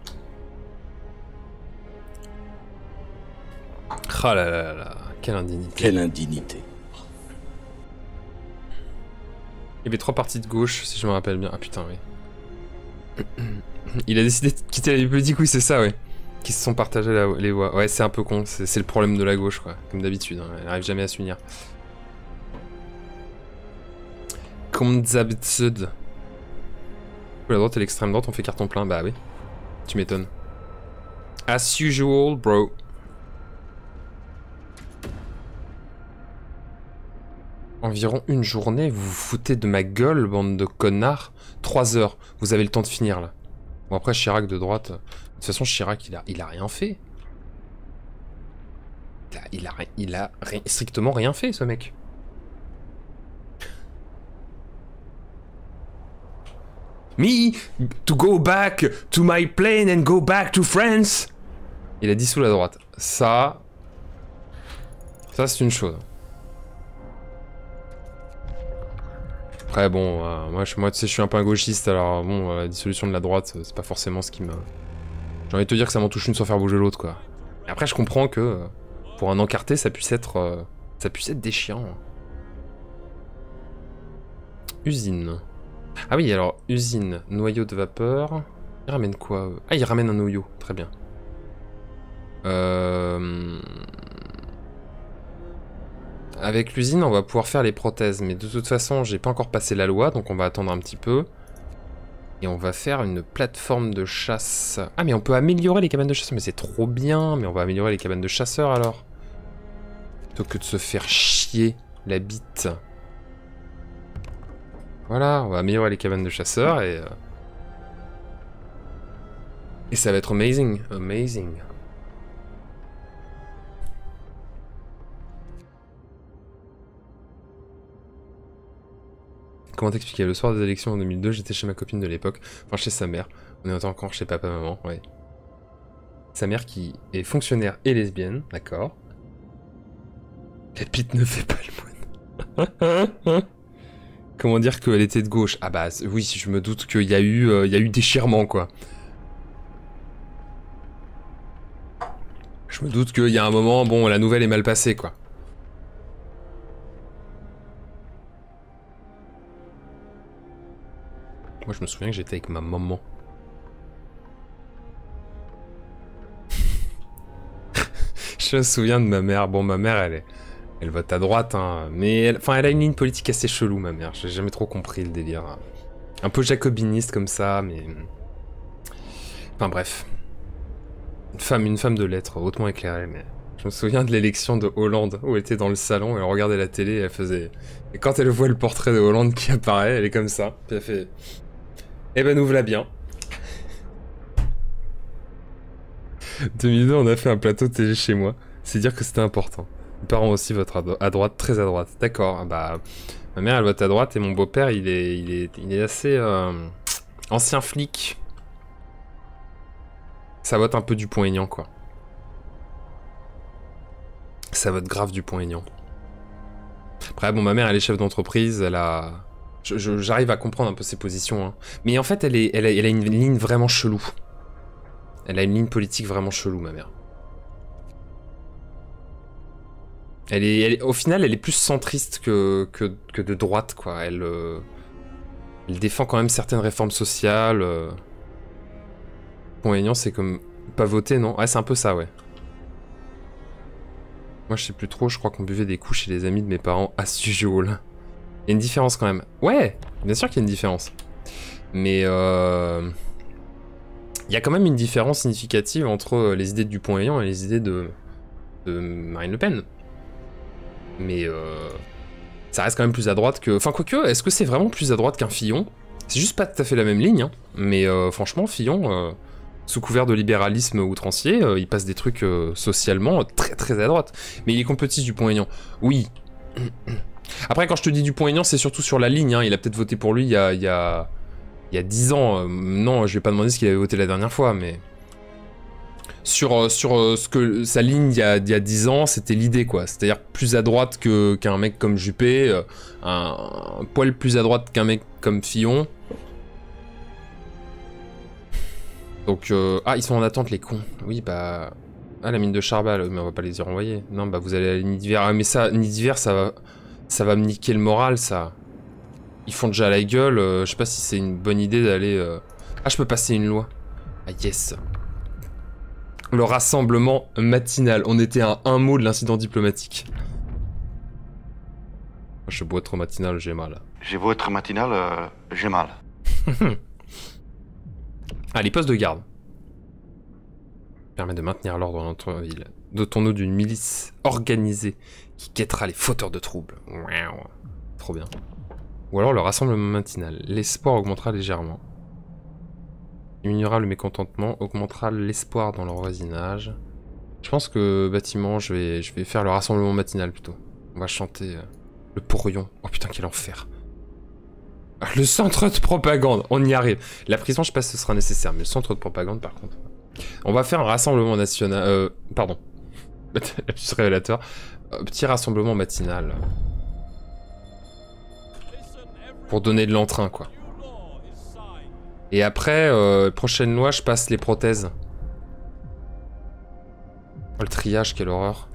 Ah là là là, quelle indignité. Quelle indignité. Il y avait 3 parties de gauche, si je me rappelle bien. Ah putain, oui. Il a décidé de quitter la vie politique, oui, c'est ça, ouais. Qui se sont partagés les voix. Ouais, c'est un peu con, c'est le problème de la gauche, quoi. Comme d'habitude, hein. Elle n'arrive jamais à s'unir. Comme d'habitude. La droite et l'extrême droite, on fait carton plein, bah oui. Tu m'étonnes. As usual, bro. Environ une journée, vous vous foutez de ma gueule, bande de connards. 3 heures, vous avez le temps de finir là. Bon après Chirac de droite, de toute façon Chirac il a rien fait. Il a strictement rien fait ce mec. Me to go back to my plane and go back to France. Il a dissous la droite. Ça c'est une chose. Après bon, moi tu sais je suis un peu un gauchiste, alors bon, la dissolution de la droite, c'est pas forcément ce qui me... J'ai envie de te dire que ça m'en touche une sans faire bouger l'autre, quoi. Et après je comprends que pour un encarté ça puisse être déchirant. Usine. Ah oui, alors usine, noyau de vapeur. Il ramène quoi? Ah, il ramène un noyau, très bien. Avec l'usine, on va pouvoir faire les prothèses, mais de toute façon, j'ai pas encore passé la loi, donc on va attendre un petit peu. Et on va faire une plateforme de chasse. Ah, mais on peut améliorer les cabanes de chasseurs, mais c'est trop bien, mais on va améliorer les cabanes de chasseurs alors. Plutôt que de se faire chier la bite. Voilà, on va améliorer les cabanes de chasseurs et ça va être amazing, amazing. Comment t'expliquer? Le soir des élections en 2002, j'étais chez ma copine de l'époque, enfin chez sa mère. On est encore chez papa-maman, ouais. Sa mère qui est fonctionnaire et lesbienne, d'accord. La bite ne fait pas le moine. Comment dire qu'elle était de gauche? Ah bah oui, je me doute qu'il y a eu déchirement, quoi. Je me doute qu'il y a un moment, bon, la nouvelle est mal passée, quoi. Moi, je me souviens que j'étais avec ma maman. Je me souviens de ma mère. Bon, ma mère, elle vote à droite, hein. Mais elle a une ligne politique assez chelou, ma mère. J'ai jamais trop compris le délire. Un peu jacobiniste comme ça, mais... Enfin, bref. Une femme de lettres, hautement éclairée, mais... Je me souviens de l'élection de Hollande, où elle était dans le salon, elle regardait la télé, et elle faisait... Et quand elle voit le portrait de Hollande qui apparaît, elle est comme ça. Puis elle fait... Eh ben, nous voilà bien. 2002, on a fait un plateau de télé chez moi. C'est dire que c'était important. Mes parents aussi votent à droite, très à droite. D'accord, bah... Ma mère, elle vote à droite, et mon beau-père, il est assez... ancien flic. Ça vote un peu Dupont-Aignan, quoi. Ça vote grave Dupont-Aignan. Après, bon, ma mère, elle est chef d'entreprise, elle a... J'arrive à comprendre un peu ses positions, hein. Mais en fait, elle a une ligne vraiment chelou. Elle a une ligne politique vraiment chelou, ma mère. Au final, elle est plus centriste que de droite, quoi. Elle défend quand même certaines réformes sociales. Dupont-Aignan, c'est comme... Pas voter, non? Ouais, c'est un peu ça, ouais. Moi, je sais plus trop, je crois qu'on buvait des coups chez les amis de mes parents as usual. Il y a une différence quand même. Ouais, bien sûr qu'il y a une différence. Mais Il y a quand même une différence significative entre les idées de Dupont-Aignan et les idées de Marine Le Pen. Mais ça reste quand même plus à droite que... Enfin, quoique, est-ce que c'est vraiment plus à droite qu'un Fillon? C'est juste pas tout à fait la même ligne, hein. Mais franchement, Fillon, sous couvert de libéralisme outrancier, il passe des trucs socialement très très à droite. Mais il est complotiste Dupont-Aignan. Oui. Après, quand je te dis Dupont-Aignan, c'est surtout sur la ligne, hein. Il a peut-être voté pour lui il y a 10 ans. Non, je vais pas demander ce qu'il avait voté la dernière fois, mais... Sur ce que sa ligne il y a 10 ans, c'était l'idée, quoi. C'est-à-dire plus à droite qu'un mec comme Juppé, un poil plus à droite qu'un mec comme Fillon. Donc, ah, ils sont en attente, les cons. Oui, bah... Ah, la mine de Charbal, mais on va pas les y renvoyer. Non, bah vous allez à la Nid d'hiver. Ah, mais ça, Nid d'hiver, ça va me niquer le moral, ça. Ils font déjà la gueule, je sais pas si c'est une bonne idée d'aller... Ah, je peux passer une loi. Ah, yes. Le rassemblement matinal. On était à un mot de l'incident diplomatique. Je beau être matinal, j'ai mal. J'ai beau être matinal, j'ai mal. Ah, les postes de garde. Permet de maintenir l'ordre dans notre ville. Dotons-nous d'une milice organisée qui guettera les fauteurs de troubles. Trop bien. Ou alors le rassemblement matinal. L'espoir augmentera légèrement. Diminuera le mécontentement, augmentera l'espoir dans leur voisinage. Je pense que bâtiment, je vais faire le rassemblement matinal plutôt. On va chanter le porion. Oh putain, quel enfer. Le centre de propagande, on y arrive. La prison, je sais pas si ce sera nécessaire, mais le centre de propagande, par contre. On va faire un rassemblement national... pardon. Lapsus révélateur. Petit rassemblement matinal. Pour donner de l'entrain, quoi. Et après, prochaine loi, je passe les prothèses. Oh, le triage, quelle horreur.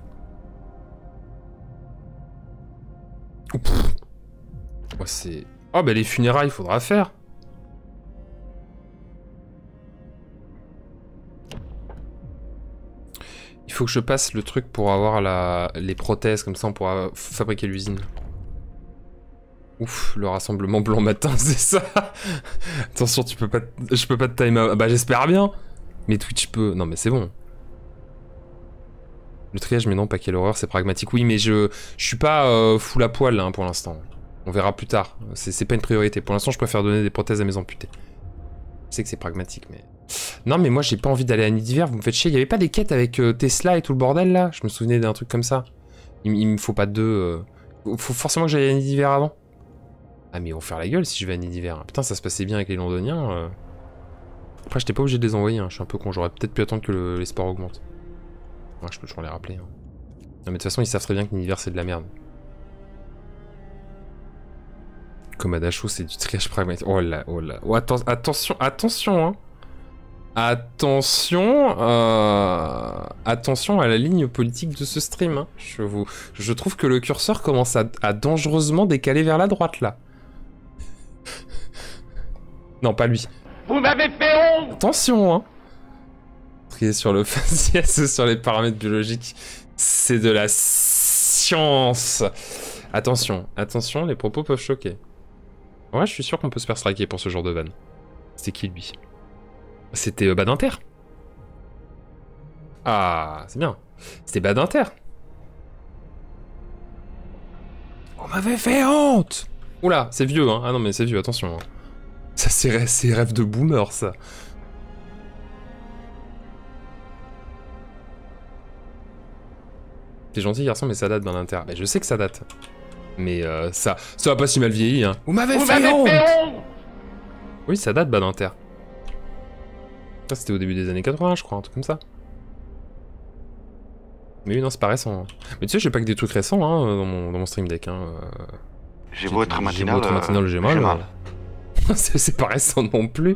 Oh, c'est... Oh, bah les funérailles, il faudra faire. Il faut que je passe le truc pour avoir les prothèses, comme ça on pourra fabriquer l'usine. Ouf, le rassemblement blanc matin, c'est ça. Attention, je peux pas te time. Bah j'espère bien. Mais Twitch peut... Non mais c'est bon. Le triage, mais non, pas quelle horreur, c'est pragmatique. Oui, mais je suis pas full à poil hein, pour l'instant. On verra plus tard. C'est pas une priorité. Pour l'instant, je préfère donner des prothèses à mes amputés. Je sais que c'est pragmatique, mais... Non, mais moi, j'ai pas envie d'aller à Nid d'hiver, vous me faites chier. Il y avait pas des quêtes avec Tesla et tout le bordel, là? Je me souvenais d'un truc comme ça. Il me faut pas deux... Faut forcément que j'aille à Nid d'hiver avant. Ah, mais ils vont faire la gueule si je vais à Nid d'hiver. Putain, ça se passait bien avec les Londoniens. Après, j'étais pas obligé de les envoyer, hein. Je suis un peu con. J'aurais peut-être pu attendre que les sports augmentent. Ouais, je peux toujours les rappeler. Hein. Non, mais de toute façon, ils savent très bien que Nid d'hiver, c'est de la merde. Comme à Dachau, c'est du triage pragmatique. Oh là, oh là. Oh, attention, hein. Attention à la ligne politique de ce stream. Hein. Je trouve que le curseur commence à dangereusement décaler vers la droite, là. Non, pas lui. Vous m'avez fait honte! Attention, hein. Trier sur le faciès, sur les paramètres biologiques, c'est de la science. Attention, les propos peuvent choquer. Ouais, je suis sûr qu'on peut se faire striker pour ce genre de vanne. C'était qui, lui? C'était Badinter. Ah, c'est bien. C'était Badinter. On m'avait fait honte. Oula, c'est vieux, hein. Ah non, mais c'est vieux, attention. Hein. Ça, c'est rêve de boomer, ça. T'es gentil, garçon, mais ça date Badinter. Bah, je sais que ça date. Mais ça va pas si mal vieilli, hein. Vous m'avez fait honte. Oui, ça date Badinter. Ça, c'était au début des années 80, je crois, un truc comme ça. Mais oui, non, c'est pas récent. Hein. Mais tu sais, j'ai pas que des trucs récents hein, dans mon stream deck. Hein. J'ai beau être matinal, j'ai mal. C'est pas récent non plus.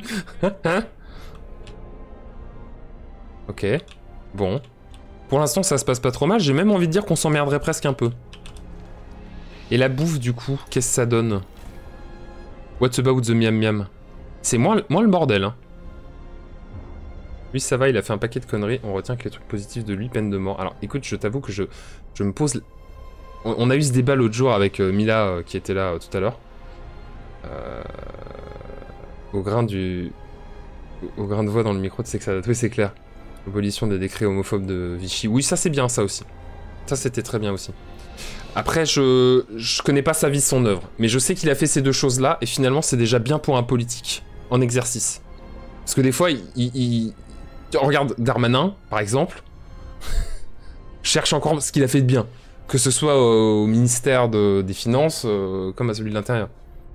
Ok. Bon. Pour l'instant, ça se passe pas trop mal. J'ai même envie de dire qu'on s'emmerderait presque un peu. Et la bouffe, du coup, qu'est-ce que ça donne? What's about the miam miam? C'est moins le bordel, hein. Lui, ça va, il a fait un paquet de conneries. On retient que les trucs positifs de lui, peine de mort. Alors, écoute, je t'avoue que je me pose... On a eu ce débat l'autre jour avec Mila, qui était là tout à l'heure. Au grain du au grain de voix dans le micro de Sexadat. Oui, c'est clair. Abolition des décrets homophobes de Vichy. Oui, ça c'est bien, ça aussi. Ça c'était très bien aussi. Après, je connais pas sa vie, son œuvre. Mais je sais qu'il a fait ces deux choses-là, et finalement, c'est déjà bien pour un politique, en exercice. Parce que des fois, regarde Darmanin, par exemple, cherche encore ce qu'il a fait de bien. Que ce soit au ministère des Finances, comme à celui de l'Intérieur.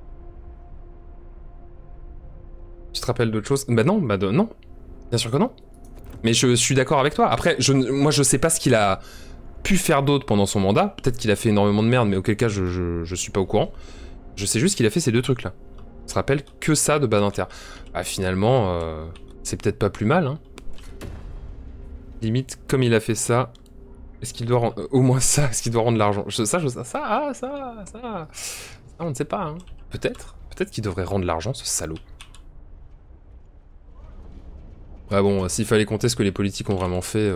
Tu te rappelles d'autres choses? Bah non, non. Bien sûr que non. Mais je suis d'accord avec toi. Après, moi je sais pas ce qu'il a pu faire d'autre pendant son mandat. Peut-être qu'il a fait énormément de merde, mais auquel cas je suis pas au courant. Je sais juste qu'il a fait ces deux trucs-là. On se rappelle que ça de Badinter. Ah, finalement, c'est peut-être pas plus mal, hein. Limite, comme il a fait ça, est-ce qu'il doit rendre... au moins ça, est-ce qu'il doit rendre de l'argent? Ça, on ne sait pas, hein. Peut-être qu'il devrait rendre de l'argent, ce salaud. Ouais bon, s'il fallait compter ce que les politiques ont vraiment fait,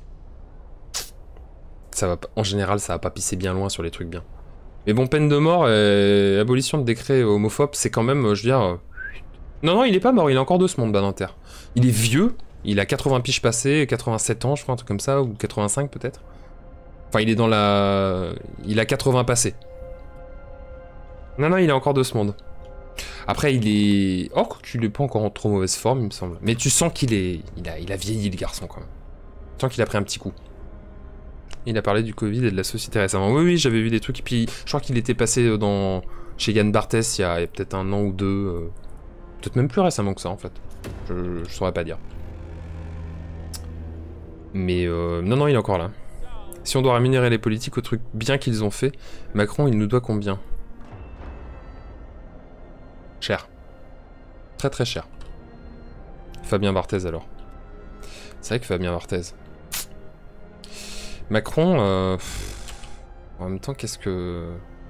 ça va pas, en général, ça va pas pisser bien loin sur les trucs bien. Mais bon, peine de mort et abolition de décrets homophobes, c'est quand même, je veux dire... Non, il est pas mort, il est encore de ce monde, Badinter. Il est vieux, il a 80 piges passées, 87 ans, je crois, un truc comme ça, ou 85 peut-être. Enfin, il est dans la... Il a 80 passés. Non, il est encore de ce monde. Après, il est... Oh, qu'il est pas encore en trop mauvaise forme, il me semble. Mais tu sens qu'il est... Il a vieilli, le garçon, quand même. Tu sens qu'il a pris un petit coup. Il a parlé du Covid et de la société récemment. Oui, j'avais vu des trucs. Et puis, je crois qu'il était passé chez Yann Barthès il y a peut-être un an ou deux. Peut-être même plus récemment que ça, en fait. Je saurais pas dire. Mais non, il est encore là. Si on doit rémunérer les politiques aux trucs bien qu'ils ont fait, Macron, il nous doit combien? Cher. Très très cher. Fabien Barthez alors. C'est vrai que Fabien Barthez. Macron, en même temps, qu'est-ce que...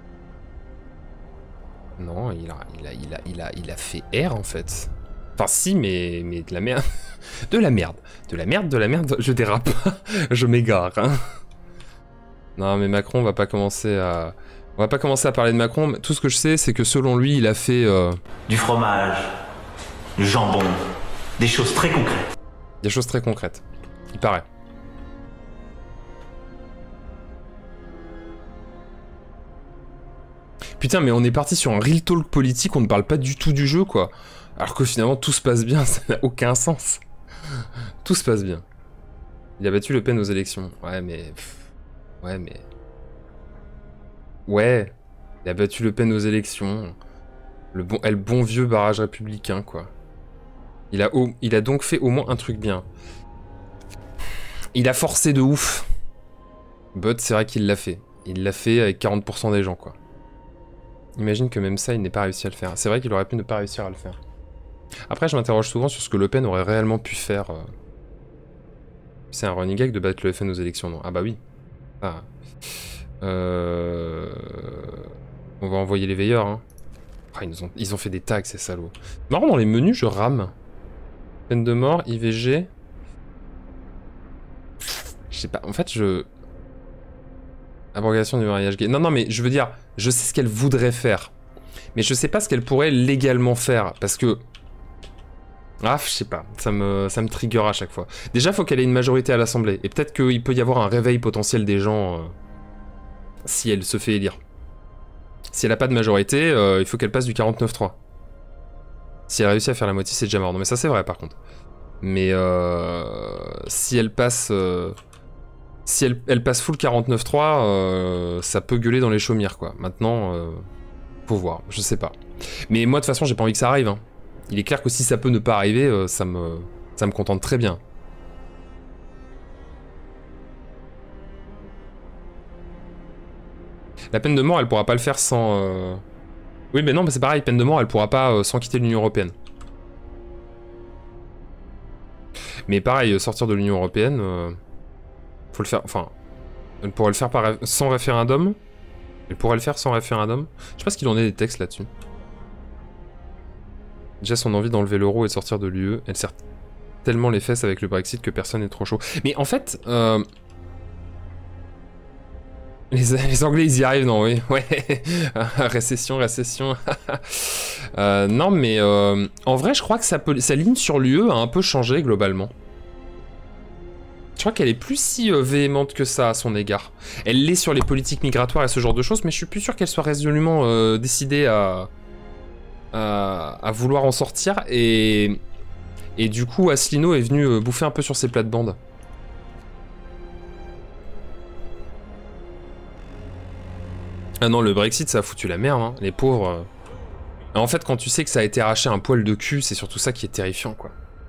Non, il a fait R en fait. Enfin si, mais de la merde. De la merde, je dérape. Je m'égare, hein. Non mais Macron, on va pas commencer à parler de Macron. Tout ce que je sais, c'est que selon lui, il a fait... Du fromage, du jambon, des choses très concrètes. Des choses très concrètes, il paraît. Putain, mais on est parti sur un real talk politique, on ne parle pas du tout du jeu, quoi. Alors que finalement, tout se passe bien, ça n'a aucun sens. Tout se passe bien. Il a battu Le Pen aux élections. Ouais, mais... Ouais, il a battu Le Pen aux élections. Le bon vieux barrage républicain, quoi. Il a donc fait au moins un truc bien. Il a forcé de ouf. But, c'est vrai qu'il l'a fait. Il l'a fait avec 40% des gens, quoi. Imagine que même ça, il n'ait pas réussi à le faire. C'est vrai qu'il aurait pu ne pas réussir à le faire. Après, je m'interroge souvent sur ce que Le Pen aurait réellement pu faire. C'est un running gag de battre le FN aux élections, non? Ah bah oui. Ah. On va envoyer les veilleurs, hein. Ah, ils ont fait des tags, ces salauds. Marrant, dans les menus, je rame. Peine de mort, IVG... Je sais pas, en fait, Abrogation du mariage gay. Non, mais je veux dire, je sais ce qu'elle voudrait faire. Mais je sais pas ce qu'elle pourrait légalement faire, parce que... Ah, je sais pas, ça me trigger à chaque fois. Déjà, faut qu'elle ait une majorité à l'Assemblée, et peut-être qu'il peut y avoir un réveil potentiel des gens si elle se fait élire. Si elle a pas de majorité, il faut qu'elle passe du 49-3. Si elle réussit à faire la moitié, c'est déjà mort. Non, mais ça c'est vrai par contre. Mais si elle passe... si elle passe full 49-3, ça peut gueuler dans les chaumières, quoi. Maintenant, faut voir, je sais pas. Mais moi, de toute façon, j'ai pas envie que ça arrive, hein. Il est clair que si ça peut ne pas arriver, ça me contente très bien. La peine de mort, elle pourra pas le faire sans... Oui, mais non, mais c'est pareil, peine de mort, elle pourra pas sans quitter l'Union Européenne. Mais pareil, sortir de l'Union Européenne, faut le faire... Enfin, elle pourrait le faire sans référendum. Elle pourrait le faire sans référendum. Je sais pas ce qu'il en est des textes là-dessus. Déjà, son envie d'enlever l'euro et de sortir de l'UE, elle sert tellement les fesses avec le Brexit que personne n'est trop chaud. Mais en fait... Les Anglais, ils y arrivent, non, oui. Ouais. Récession. Non, mais en vrai, je crois que sa ligne sur l'UE a un peu changé globalement. Je crois qu'elle est plus si véhémente que ça à son égard. Elle l'est sur les politiques migratoires et ce genre de choses, mais je suis plus sûr qu'elle soit résolument décidée à vouloir en sortir. Et du coup, Asselineau est venu bouffer un peu sur ses plates-bandes. Ah non, le Brexit, ça a foutu la merde, hein. Les pauvres... En fait, quand tu sais que ça a été arraché un poil de cul, c'est surtout ça qui est terrifiant, quoi.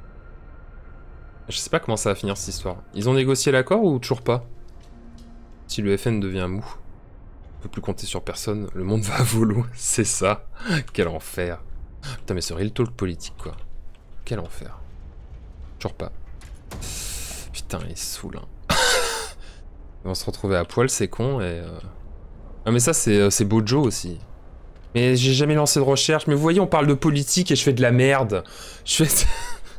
Je sais pas comment ça va finir, cette histoire. Ils ont négocié l'accord ou toujours pas? Si le FN devient mou, on peut plus compter sur personne, le monde va à volo, c'est ça. Quel enfer. Putain, mais ce real talk politique, quoi. Quel enfer. Toujours pas. Putain, il est saoul, hein. On va se retrouver à poil, c'est con, et... Ah mais ça, c'est Bojo aussi. Mais j'ai jamais lancé de recherche. Mais vous voyez, on parle de politique et je fais de la merde. Je fais...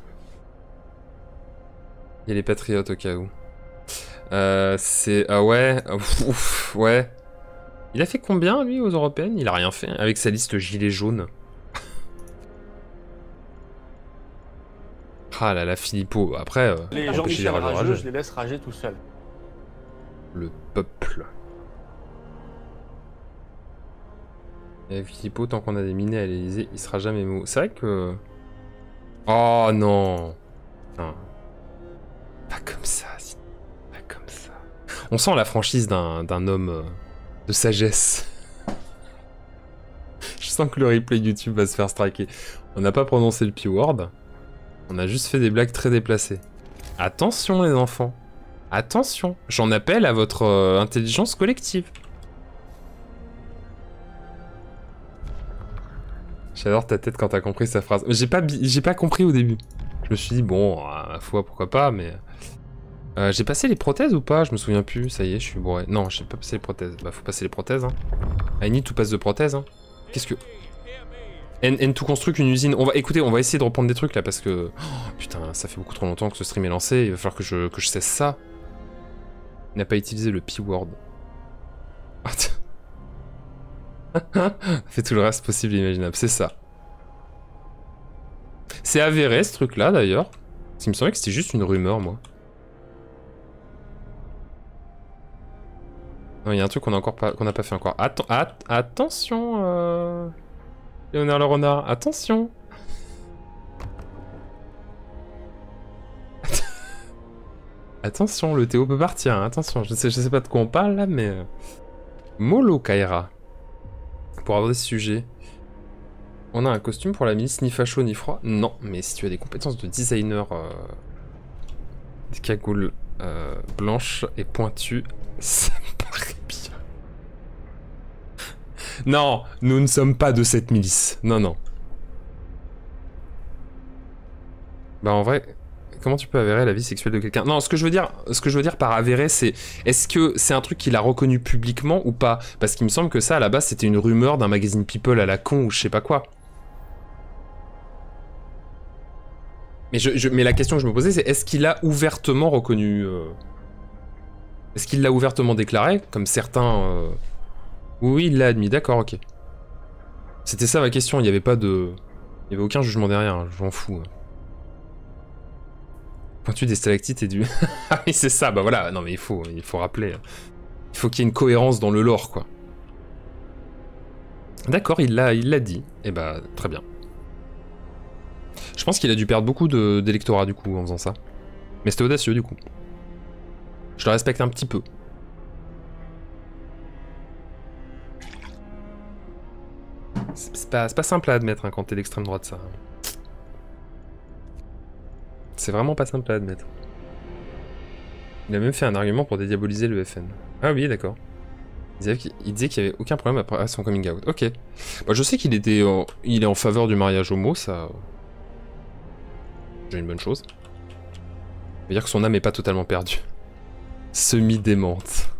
Il y a les patriotes au cas où. C'est... Ah ouais. Ouf, ouais. Il a fait combien, lui, aux européennes? Il a rien fait, avec sa liste gilet jaune. Ah là là, Philippot. Après... Les gens qui sont rageux, je les laisse rager tout seul. Le peuple. Et Philippot, tant qu'on a des minets à l'Elysée, il sera jamais mou. C'est vrai que... Oh non. Putain. Pas comme ça, pas comme ça. On sent la franchise d'un homme de sagesse. Je sens que le replay YouTube va se faire striker. On n'a pas prononcé le P-word. On a juste fait des blagues très déplacées. Attention les enfants. Attention. J'en appelle à votre intelligence collective. J'adore ta tête quand t'as compris sa phrase. J'ai pas compris au début. Je me suis dit, bon, à la fois, pourquoi pas, mais... j'ai passé les prothèses ou pas? Je me souviens plus, ça y est, je suis bourré. Non, j'ai pas passé les prothèses. Bah, faut passer les prothèses, hein. I need to pass de prothèses, hein. Qu'est-ce que... N2 construit une usine. Écoutez, on va essayer de reprendre des trucs, là, parce que... Oh, putain, ça fait beaucoup trop longtemps que ce stream est lancé. Il va falloir que je cesse ça. Il n'a pas utilisé le P-word. Fait tout le reste possible et imaginable, c'est ça. C'est avéré ce truc là d'ailleurs. Parce qu'il me semblait que c'était juste une rumeur, moi. Non, il y a un truc qu'on n'a pas fait encore. Attention, Léonard le renard, attention. Attention, le Théo peut partir, hein. Attention, je sais pas de quoi on parle là, mais... Molo Kaira. Pour aborder ce sujet. On a un costume pour la milice, ni facho ni froid? Non, mais si tu as des compétences de designer, des cagoules blanches et pointues, ça me paraît bien. Non, nous ne sommes pas de cette milice. Non, non. Bah en vrai, comment tu peux avérer la vie sexuelle de quelqu'un? Non, ce que je veux dire par avérer, c'est est-ce que c'est un truc qu'il a reconnu publiquement ou pas? Parce qu'il me semble que ça, à la base, c'était une rumeur d'un magazine People à la con ou je sais pas quoi. Mais la question que je me posais, c'est est-ce qu'il a ouvertement reconnu... Est-ce qu'il l'a ouvertement déclaré, comme certains... Oui, il l'a admis, d'accord, ok. C'était ça ma question, il n'y avait pas de... Il n'y avait aucun jugement derrière, je m'en fous. Pointu des stalactites et du... Ah oui, c'est ça, bah voilà, non mais il faut rappeler. Il faut qu'il y ait une cohérence dans le lore, quoi. D'accord, il l'a dit, et bah, très bien. Je pense qu'il a dû perdre beaucoup d'électorat, du coup, en faisant ça. Mais c'était audacieux, du coup. Je le respecte un petit peu. C'est pas simple à admettre, hein, quand t'es d'extrême droite, ça. C'est vraiment pas simple à admettre. Il a même fait un argument pour dédiaboliser le FN. Ah oui, d'accord. Il disait qu'il y avait aucun problème après son coming out. Ok. Bah, je sais qu'il était il est en faveur du mariage homo, ça... J'ai une bonne chose. Ça veut dire que son âme est pas totalement perdue. Semi-démente.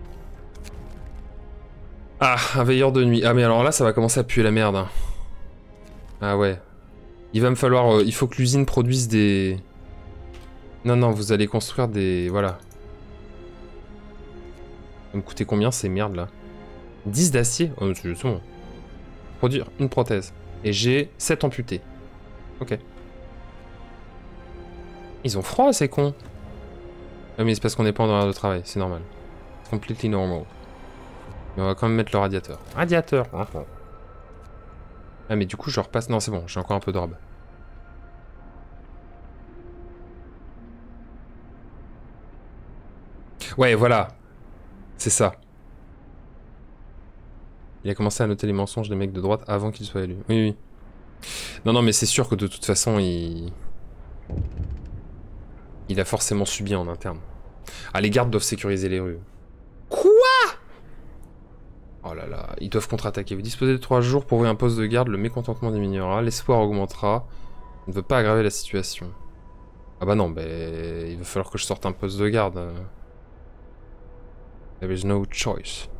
Ah, un veilleur de nuit. Ah mais alors là, ça va commencer à puer la merde. Hein. Ah ouais. Il va me falloir... il faut que l'usine produise des... Non, non, vous allez construire des... Voilà. Ça va me coûter combien ces merdes là? 10 d'acier? Oh, c'est bon. Produire une prothèse. Et j'ai 7 amputés. Ok. Ils ont froid, ces cons. Ah mais c'est parce qu'on n'est pas en horaire de travail, c'est normal. C'est completely normal. Mais on va quand même mettre le radiateur. Radiateur. Ah mais du coup je repasse... Non c'est bon, j'ai encore un peu d'orbe. Ouais voilà. C'est ça. Il a commencé à noter les mensonges des mecs de droite avant qu'il soit élu. Oui oui. Non non mais c'est sûr que de toute façon il a forcément subi en interne. Ah les gardes doivent sécuriser les rues. Quoi? Oh là là, ils doivent contre-attaquer. Vous disposez de 3 jours pour ouvrir un poste de garde, le mécontentement diminuera, l'espoir augmentera. On ne veut pas aggraver la situation. Ah bah non, il va falloir que je sorte un poste de garde. There is no choice.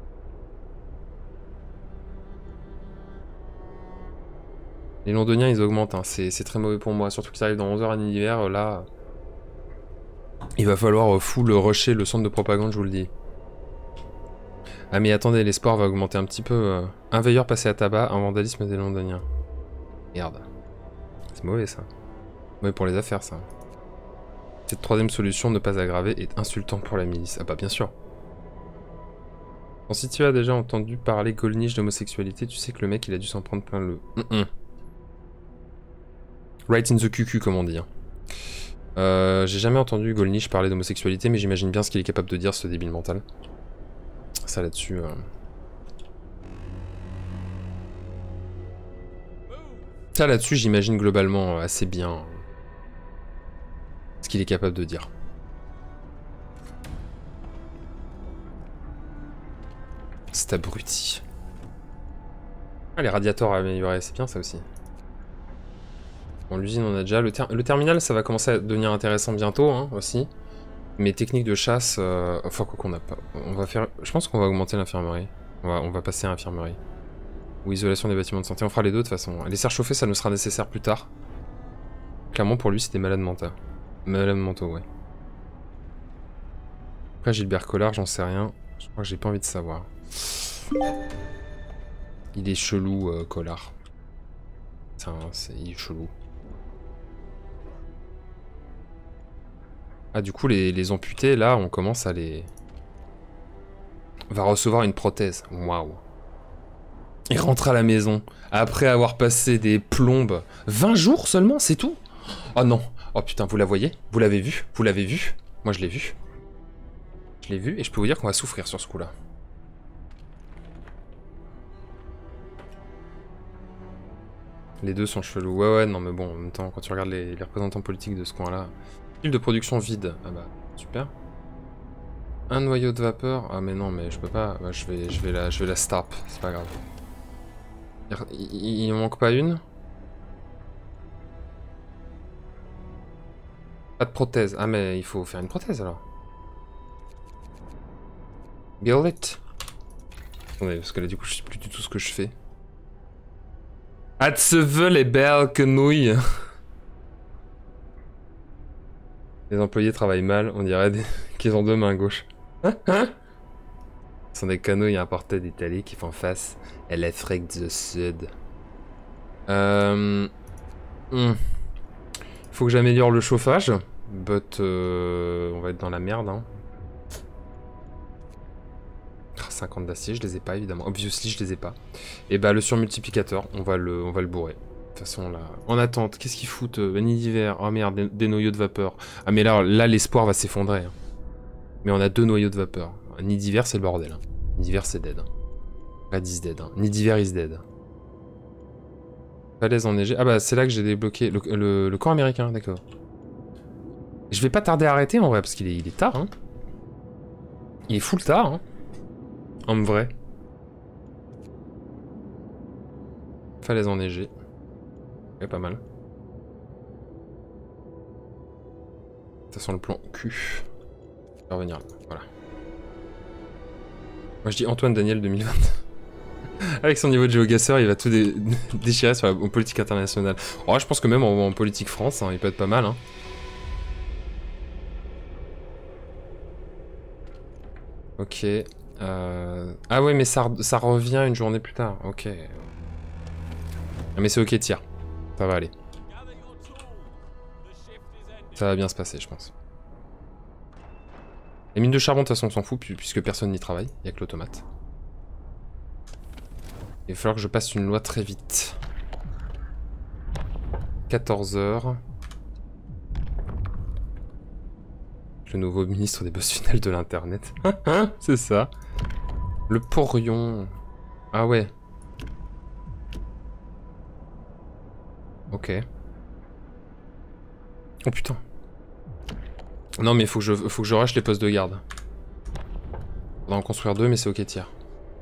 Les londoniens ils augmentent, hein. C'est très mauvais pour moi, surtout qu'ils arrivent dans 11 h à l'hiver, là... Il va falloir full rusher le centre de propagande, je vous le dis. Ah mais attendez, l'espoir va augmenter un petit peu. Un veilleur passé à tabac, un vandalisme des londoniens. Merde. C'est mauvais ça. Mauvais pour les affaires ça. Cette troisième solution, ne pas aggraver, est insultante pour la milice. Ah bah bien sûr. Bon, si tu as déjà entendu parler Golnisch d'homosexualité, tu sais que le mec il a dû s'en prendre plein le... Right in the cucu comme on dit. Hein. J'ai jamais entendu Golnisch parler d'homosexualité, mais j'imagine bien ce qu'il est capable de dire, ce débile mental. Ça là-dessus... Ça là-dessus, j'imagine globalement assez bien ce qu'il est capable de dire. C'est abruti. Ah, les radiateurs améliorés, c'est bien ça aussi. Bon, l'usine on a déjà. Le terminal, ça va commencer à devenir intéressant bientôt, hein, aussi. Mais technique de chasse, enfin quoi qu'on n'a pas. On va faire. Je pense qu'on va augmenter l'infirmerie. On va passer à l'infirmerie. Ou isolation des bâtiments de santé. On fera les deux de toute façon. Les serres chauffées, ça nous sera nécessaire plus tard. Clairement, pour lui, c'est des malades mentaux. Malades mentaux, ouais. Après, Gilbert Collard, j'en sais rien. Je crois que j'ai pas envie de savoir. Il est chelou, Collard. Il est chelou. Ah, du coup, les amputés, là, on commence à les... On va recevoir une prothèse. Waouh. Il rentre à la maison, après avoir passé des plombes. 20 jours seulement, c'est tout? Oh non. Oh putain, vous la voyez? Vous l'avez vu? Vous l'avez vu? Moi, je l'ai vu. Je l'ai vu, et je peux vous dire qu'on va souffrir sur ce coup-là. Les deux sont chelous. Ouais, non, mais bon, en même temps, quand tu regardes les représentants politiques de ce coin-là... Fil de production vide. Ah bah, super. Un noyau de vapeur. Ah mais non, mais je peux pas. Bah, je vais la stop. C'est pas grave. Il en manque pas une? Pas de prothèse. Ah mais il faut faire une prothèse alors. Build it. Attendez, parce que là du coup je sais plus du tout ce que je fais. Atsevel les belles quenouilles. Les employés travaillent mal, on dirait qu'ils ont deux mains gauches. Ce sont des canouilles importées d'Italie qui font face à l'Afrique du Sud. Faut que j'améliore le chauffage, but on va être dans la merde. Hein. 50 d'acier, je les ai pas évidemment. Obviously, je les ai pas. Et bah le surmultiplicateur, on va le bourrer. De toute façon là, en attente, qu'est-ce qu'ils foutent? Nid d'hiver, oh merde, des noyaux de vapeur. Ah mais là l'espoir va s'effondrer. Hein. Mais on a 2 noyaux de vapeur. Nid d'hiver c'est le bordel. Hein. Nid d'hiver c'est dead. Red is dead. Hein. Nid d'hiver is dead. Falaise enneigée. Ah bah c'est là que j'ai débloqué le camp américain, d'accord. Je vais pas tarder à arrêter en vrai, parce qu'il est tard. Hein. Il est full tard. Hein. En vrai. Falaise enneigée. Ouais, pas mal. Ça sent le plan cul. Je vais revenir là, voilà. Moi je dis Antoine Daniel 2020. Avec son niveau de géogasseur, il va tout déchirer sur la politique internationale. Oh, je pense que même en politique France, hein, il peut être pas mal. Hein. Ok. Ah ouais, mais ça revient une journée plus tard. Ok. Mais c'est ok, tire. Ça va aller. Ça va bien se passer, je pense. Les mines de charbon, de toute façon, on s'en fout, puisque personne n'y travaille. Il n'y a que l'automate. Il va falloir que je passe une loi très vite. 14 h. Le nouveau ministre des boss finales de l'internet. C'est ça. Le porion. Ah ouais. Ok. Oh putain. Non mais faut que je rush les postes de garde. On va en construire 2 mais c'est ok tiers.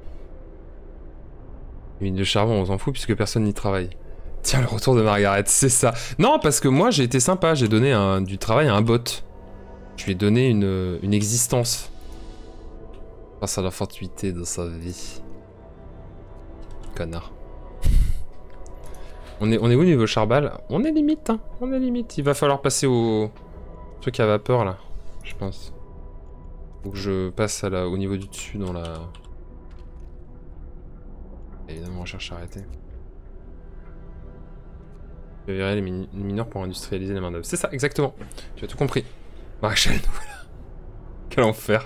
Les mines de charbon on s'en fout puisque personne n'y travaille. Tiens le retour de Margaret, c'est ça. Non parce que moi j'ai été sympa, j'ai donné du travail à un bot. Je lui ai donné une existence. Face à la fortuité de sa vie. Connard. On est où niveau charbal? On est limite, hein. On est limite. Il va falloir passer au truc à vapeur là, je pense. Faut que je passe au niveau du dessus dans la... Évidemment, recherche arrêtée. Je verrai les mineurs pour industrialiser les main d'œuvre. C'est ça, exactement. Tu as tout compris. Rachel, nous voilà. Quel enfer.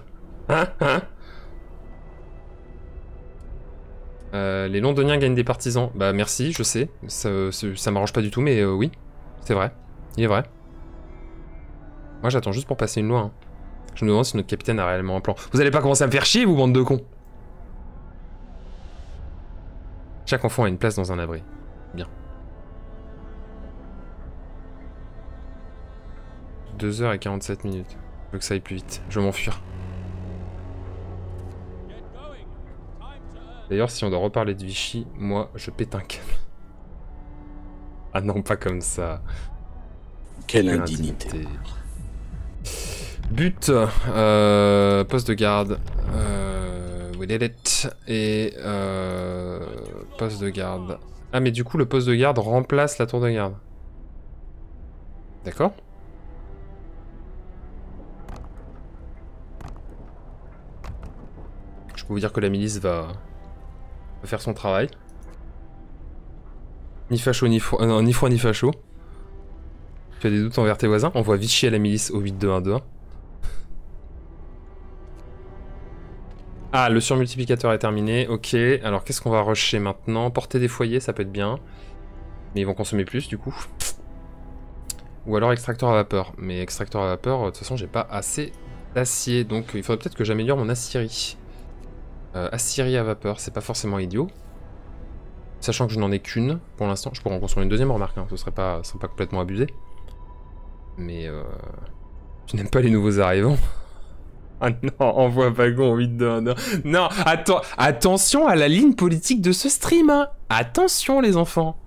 Les Londoniens gagnent des partisans. Bah merci, je sais. Ça m'arrange pas du tout, mais oui. C'est vrai. Il est vrai. Moi j'attends juste pour passer une loi. Hein. Je me demande si notre capitaine a réellement un plan. Vous allez pas commencer à me faire chier, vous, bande de cons. Chaque enfant a une place dans un abri. Bien. 2 h et 47 minutes. Je veux que ça aille plus vite. Je vais m'enfuir. D'ailleurs, si on doit reparler de Vichy, moi, je pète un câble. Ah non, pas comme ça. Quelle indignité. But, poste de garde. We did it. Et poste de garde. Ah, mais du coup, le poste de garde remplace la tour de garde. D'accord. Je peux vous dire que la milice va faire son travail. Ni facho, ni froid, non, ni froid, ni facho. Tu as des doutes envers tes voisins? On voit Vichy à la milice au 8-2-1-2-1. Ah, le surmultiplicateur est terminé. Ok, alors qu'est-ce qu'on va rusher maintenant? Porter des foyers, ça peut être bien. Mais ils vont consommer plus, du coup. Ou alors extracteur à vapeur. Mais extracteur à vapeur, de toute façon, j'ai pas assez d'acier. Donc il faudrait peut-être que j'améliore mon aciérie. Aciérie à vapeur, c'est pas forcément idiot. Sachant que je n'en ai qu'une pour l'instant. Je pourrais en construire une deuxième, remarque, hein. Ce serait pas complètement abusé. Mais tu n'aimes pas les nouveaux arrivants? Ah non, envoie wagon 8-2-1-2. Non, attention à la ligne politique de ce stream, hein. Attention les enfants.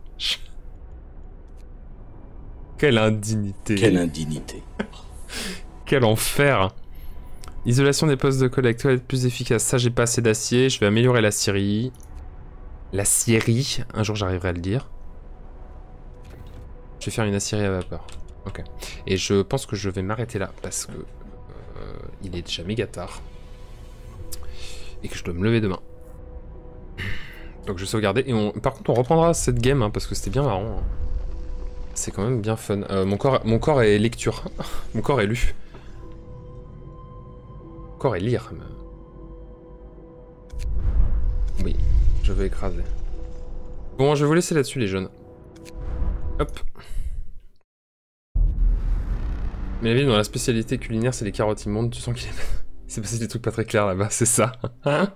Quelle indignité. Quelle indignité. Quel enfer. Isolation des postes de collecte doit être plus efficace. Ça, j'ai pas assez d'acier. Je vais améliorer la scierie. La scierie. Un jour, j'arriverai à le dire. Je vais faire une acierie à vapeur. Ok. Et je pense que je vais m'arrêter là parce que il est déjà méga tard. Et que je dois me lever demain. Donc je vais sauvegarder. Et par contre, on reprendra cette game hein, parce que c'était bien marrant. C'est quand même bien fun. Mon corps est lecture. Mon corps est lu. Corps et lire. Oui, je vais écraser. Bon, je vais vous laisser là-dessus, les jeunes. Hop. Mais la ville dans la spécialité culinaire, c'est les carottes immondes. Tu sens qu'il s'est passé des trucs pas très clairs là-bas, c'est ça. Hein?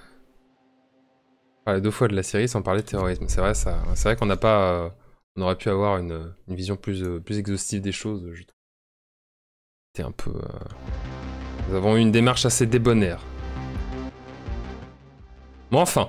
On parlait 2 fois de la série sans parler de terrorisme. C'est vrai, ça. C'est vrai qu'on n'a pas. On aurait pu avoir une vision plus exhaustive des choses. Je trouve. C'était un peu. Nous avons eu une démarche assez débonnaire. Bon, enfin.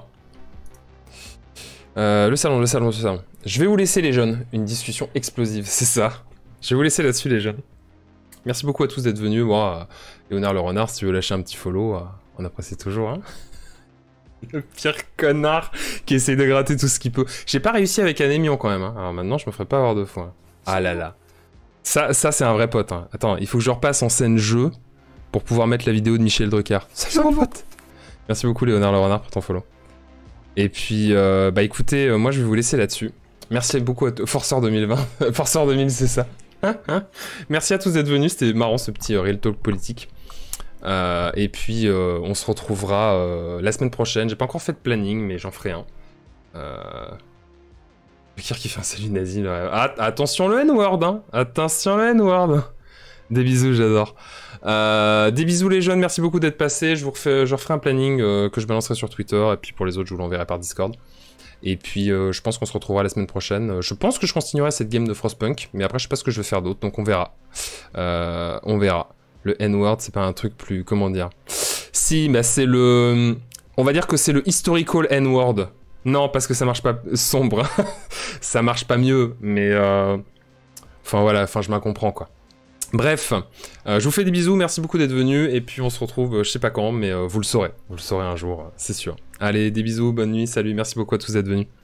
Le salon. Je vais vous laisser, les jeunes. Une discussion explosive, c'est ça. Je vais vous laisser là-dessus, les jeunes. Merci beaucoup à tous d'être venus. Moi, Léonard le renard, si tu veux lâcher un petit follow, on apprécie toujours. Hein. Le pire connard qui essaye de gratter tout ce qu'il peut. J'ai pas réussi avec Anémion quand même. Hein. Alors maintenant, je me ferai pas avoir 2 fois. Ah là là. Ça c'est un vrai pote. Hein. Attends, il faut que je repasse en scène jeu pour pouvoir mettre la vidéo de Michel Drucker. Salut mon pote. Merci beaucoup Léonard le renard pour ton follow. Et puis, bah écoutez, moi je vais vous laisser là-dessus. Merci beaucoup à Forceur 2020. Forceur 2000, c'est ça. Merci à tous d'être venus, c'était marrant ce petit Real Talk politique. Et puis on se retrouvera la semaine prochaine. J'ai pas encore fait de planning, mais j'en ferai un. Kir qui fait un salut nazi. Attention le N-word, hein. Attention le N-word. Des bisous, j'adore. Des bisous les jeunes, merci beaucoup d'être passés. Je referai un planning que je balancerai sur Twitter. Et puis pour les autres, je vous l'enverrai par Discord. Et puis je pense qu'on se retrouvera la semaine prochaine. Je pense que je continuerai cette game de Frostpunk. Mais après, je sais pas ce que je vais faire d'autre. Donc on verra. On verra. Le N-word, c'est pas un truc plus... Comment dire? Si, bah c'est le... On va dire que c'est le historical N-word. Non, parce que ça marche pas sombre. Ça marche pas mieux. Mais... Enfin voilà, je m'en comprends quoi. Bref, je vous fais des bisous, merci beaucoup d'être venus, et puis on se retrouve, je sais pas quand, mais vous le saurez un jour, c'est sûr. Allez, des bisous, bonne nuit, salut, merci beaucoup à tous d'être venus.